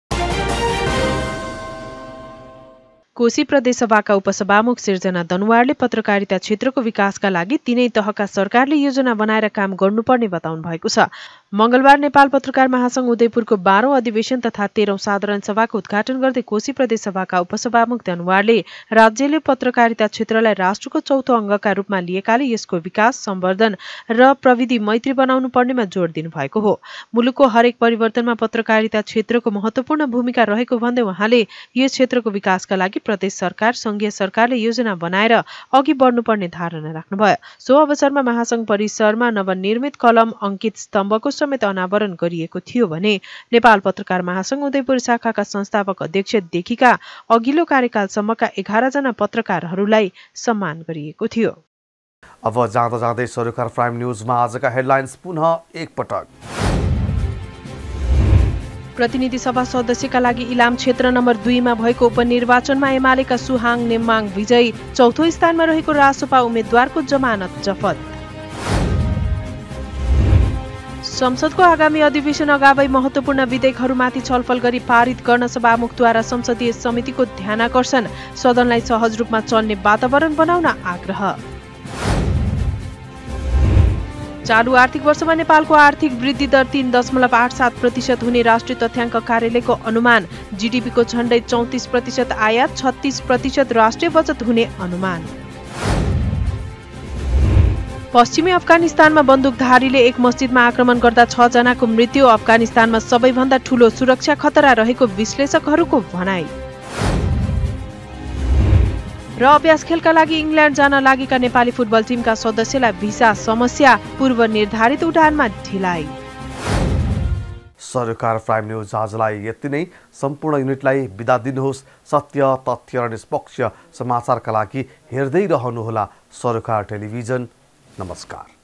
कोशी प्रदेशसभाका उपसभामुख सिर्जना दनुवारले पत्रकारिता क्षेत्रको विकासका लागि तीनै तहका सरकारले योजना बनाएर काम गर्नुपर्ने बताउनु भएको छ। मंगलबार नेपाल पत्रकार महासंघ उदयपुरको बाह्रौं अधिवेशन तथा तेह्रौं साधारण सभाको उद्घाटन गर्दै कोशी प्रदेशसभाका उपसभामुख दनुवारले राज्यले पत्रकारिता क्षेत्रलाई राष्ट्रको चौथो अङ्गका रूपमा लिएकाले यसको विकास, सम्वर्धन र प्रविधि मैत्री बनाउनु पर्नेमा जोड दिनुभएको हो। मुलुकको हरेक परिवर्तनमा पत्रकारिता क्षेत्रको महत्वपूर्ण भूमिका रहेको भन्दै उहाँले यस क्षेत्रको विकासका लागि प्रदेश सरकार, संघीय सरकारले योजना बनाएर अघि बढ्नुपर्ने धारणा राख्नुभयो। सो अवसरमा महासंघ परिसरमा नवनिर्मित कलम अंकित स्तम्भको समेत अनावरण गरिएको थियो भने नेपाल पत्रकार महासंघ उदयपुर शाखाका संस्थापक अध्यक्षदेखिका अघिल्लो कार्यकालसम्मका एघार जना पत्रकारहरूलाई सम्मान गरिएको थियो। अब जाँदा जाँदै सरकार प्राइम न्यूजमा आजका हेडलाइन्स पुनः एकपटक। प्रतिनिधि सभा सदस्यका लागि इलाम क्षेत्र नम्बर दुईमा भएको उपनिर्वाचनमा एमालेका सुहाङ नेमाङ विजयी, चौथो स्थानमा रहेको रासोपा उम्मेद्वारको जमानत जफत। संसदको आगामी अधिवेशन अगावै महत्वपूर्ण विधेयकहरूमाथि छलफल गरी पारित गर्न सभामुखद्वारा संसदीय समितिको ध्यानाकर्षण, सदनलाई सहज रूपमा चल्ने वातावरण बनाउन आग्रह। चालू आर्थिक वर्षमा नेपालको आर्थिक वृद्धि दर तीन दशमलव आठ सात प्रतिशत हुने राष्ट्रिय तथ्याङ्क कार्यालयको अनुमान, जीडीपीको झण्डै चौतिस प्रतिशत आयात, छत्तीस प्रतिशत राष्ट्रिय बचत हुने अनुमान। पश्चिमी अफगानिस्तानमा बन्दुकधारीले एक मस्जिदमा आक्रमण गर्दा छ जनाको मृत्यु, अफगानिस्तानमा सबैभन्दा ठूलो सुरक्षा खतरा रहेको विश्लेषकहरूको भनाई। र अभ्यास खेलका लागि इङ्ल्यान्ड जान लागेका नेपाली फुटबल टिमका सदस्यलाई भिसा समस्या, पूर्व निर्धारित उडानमा ढिलाइ। सरकार प्राइम न्युज आजलाई यति नै। सम्पूर्ण युनिटलाई बिदा दिनुहोस्। सत्य, तथ्य र निष्पक्ष समाचारका लागि हेर्दै रहनुहोला सरकार टेलिभिजन। नमस्कार।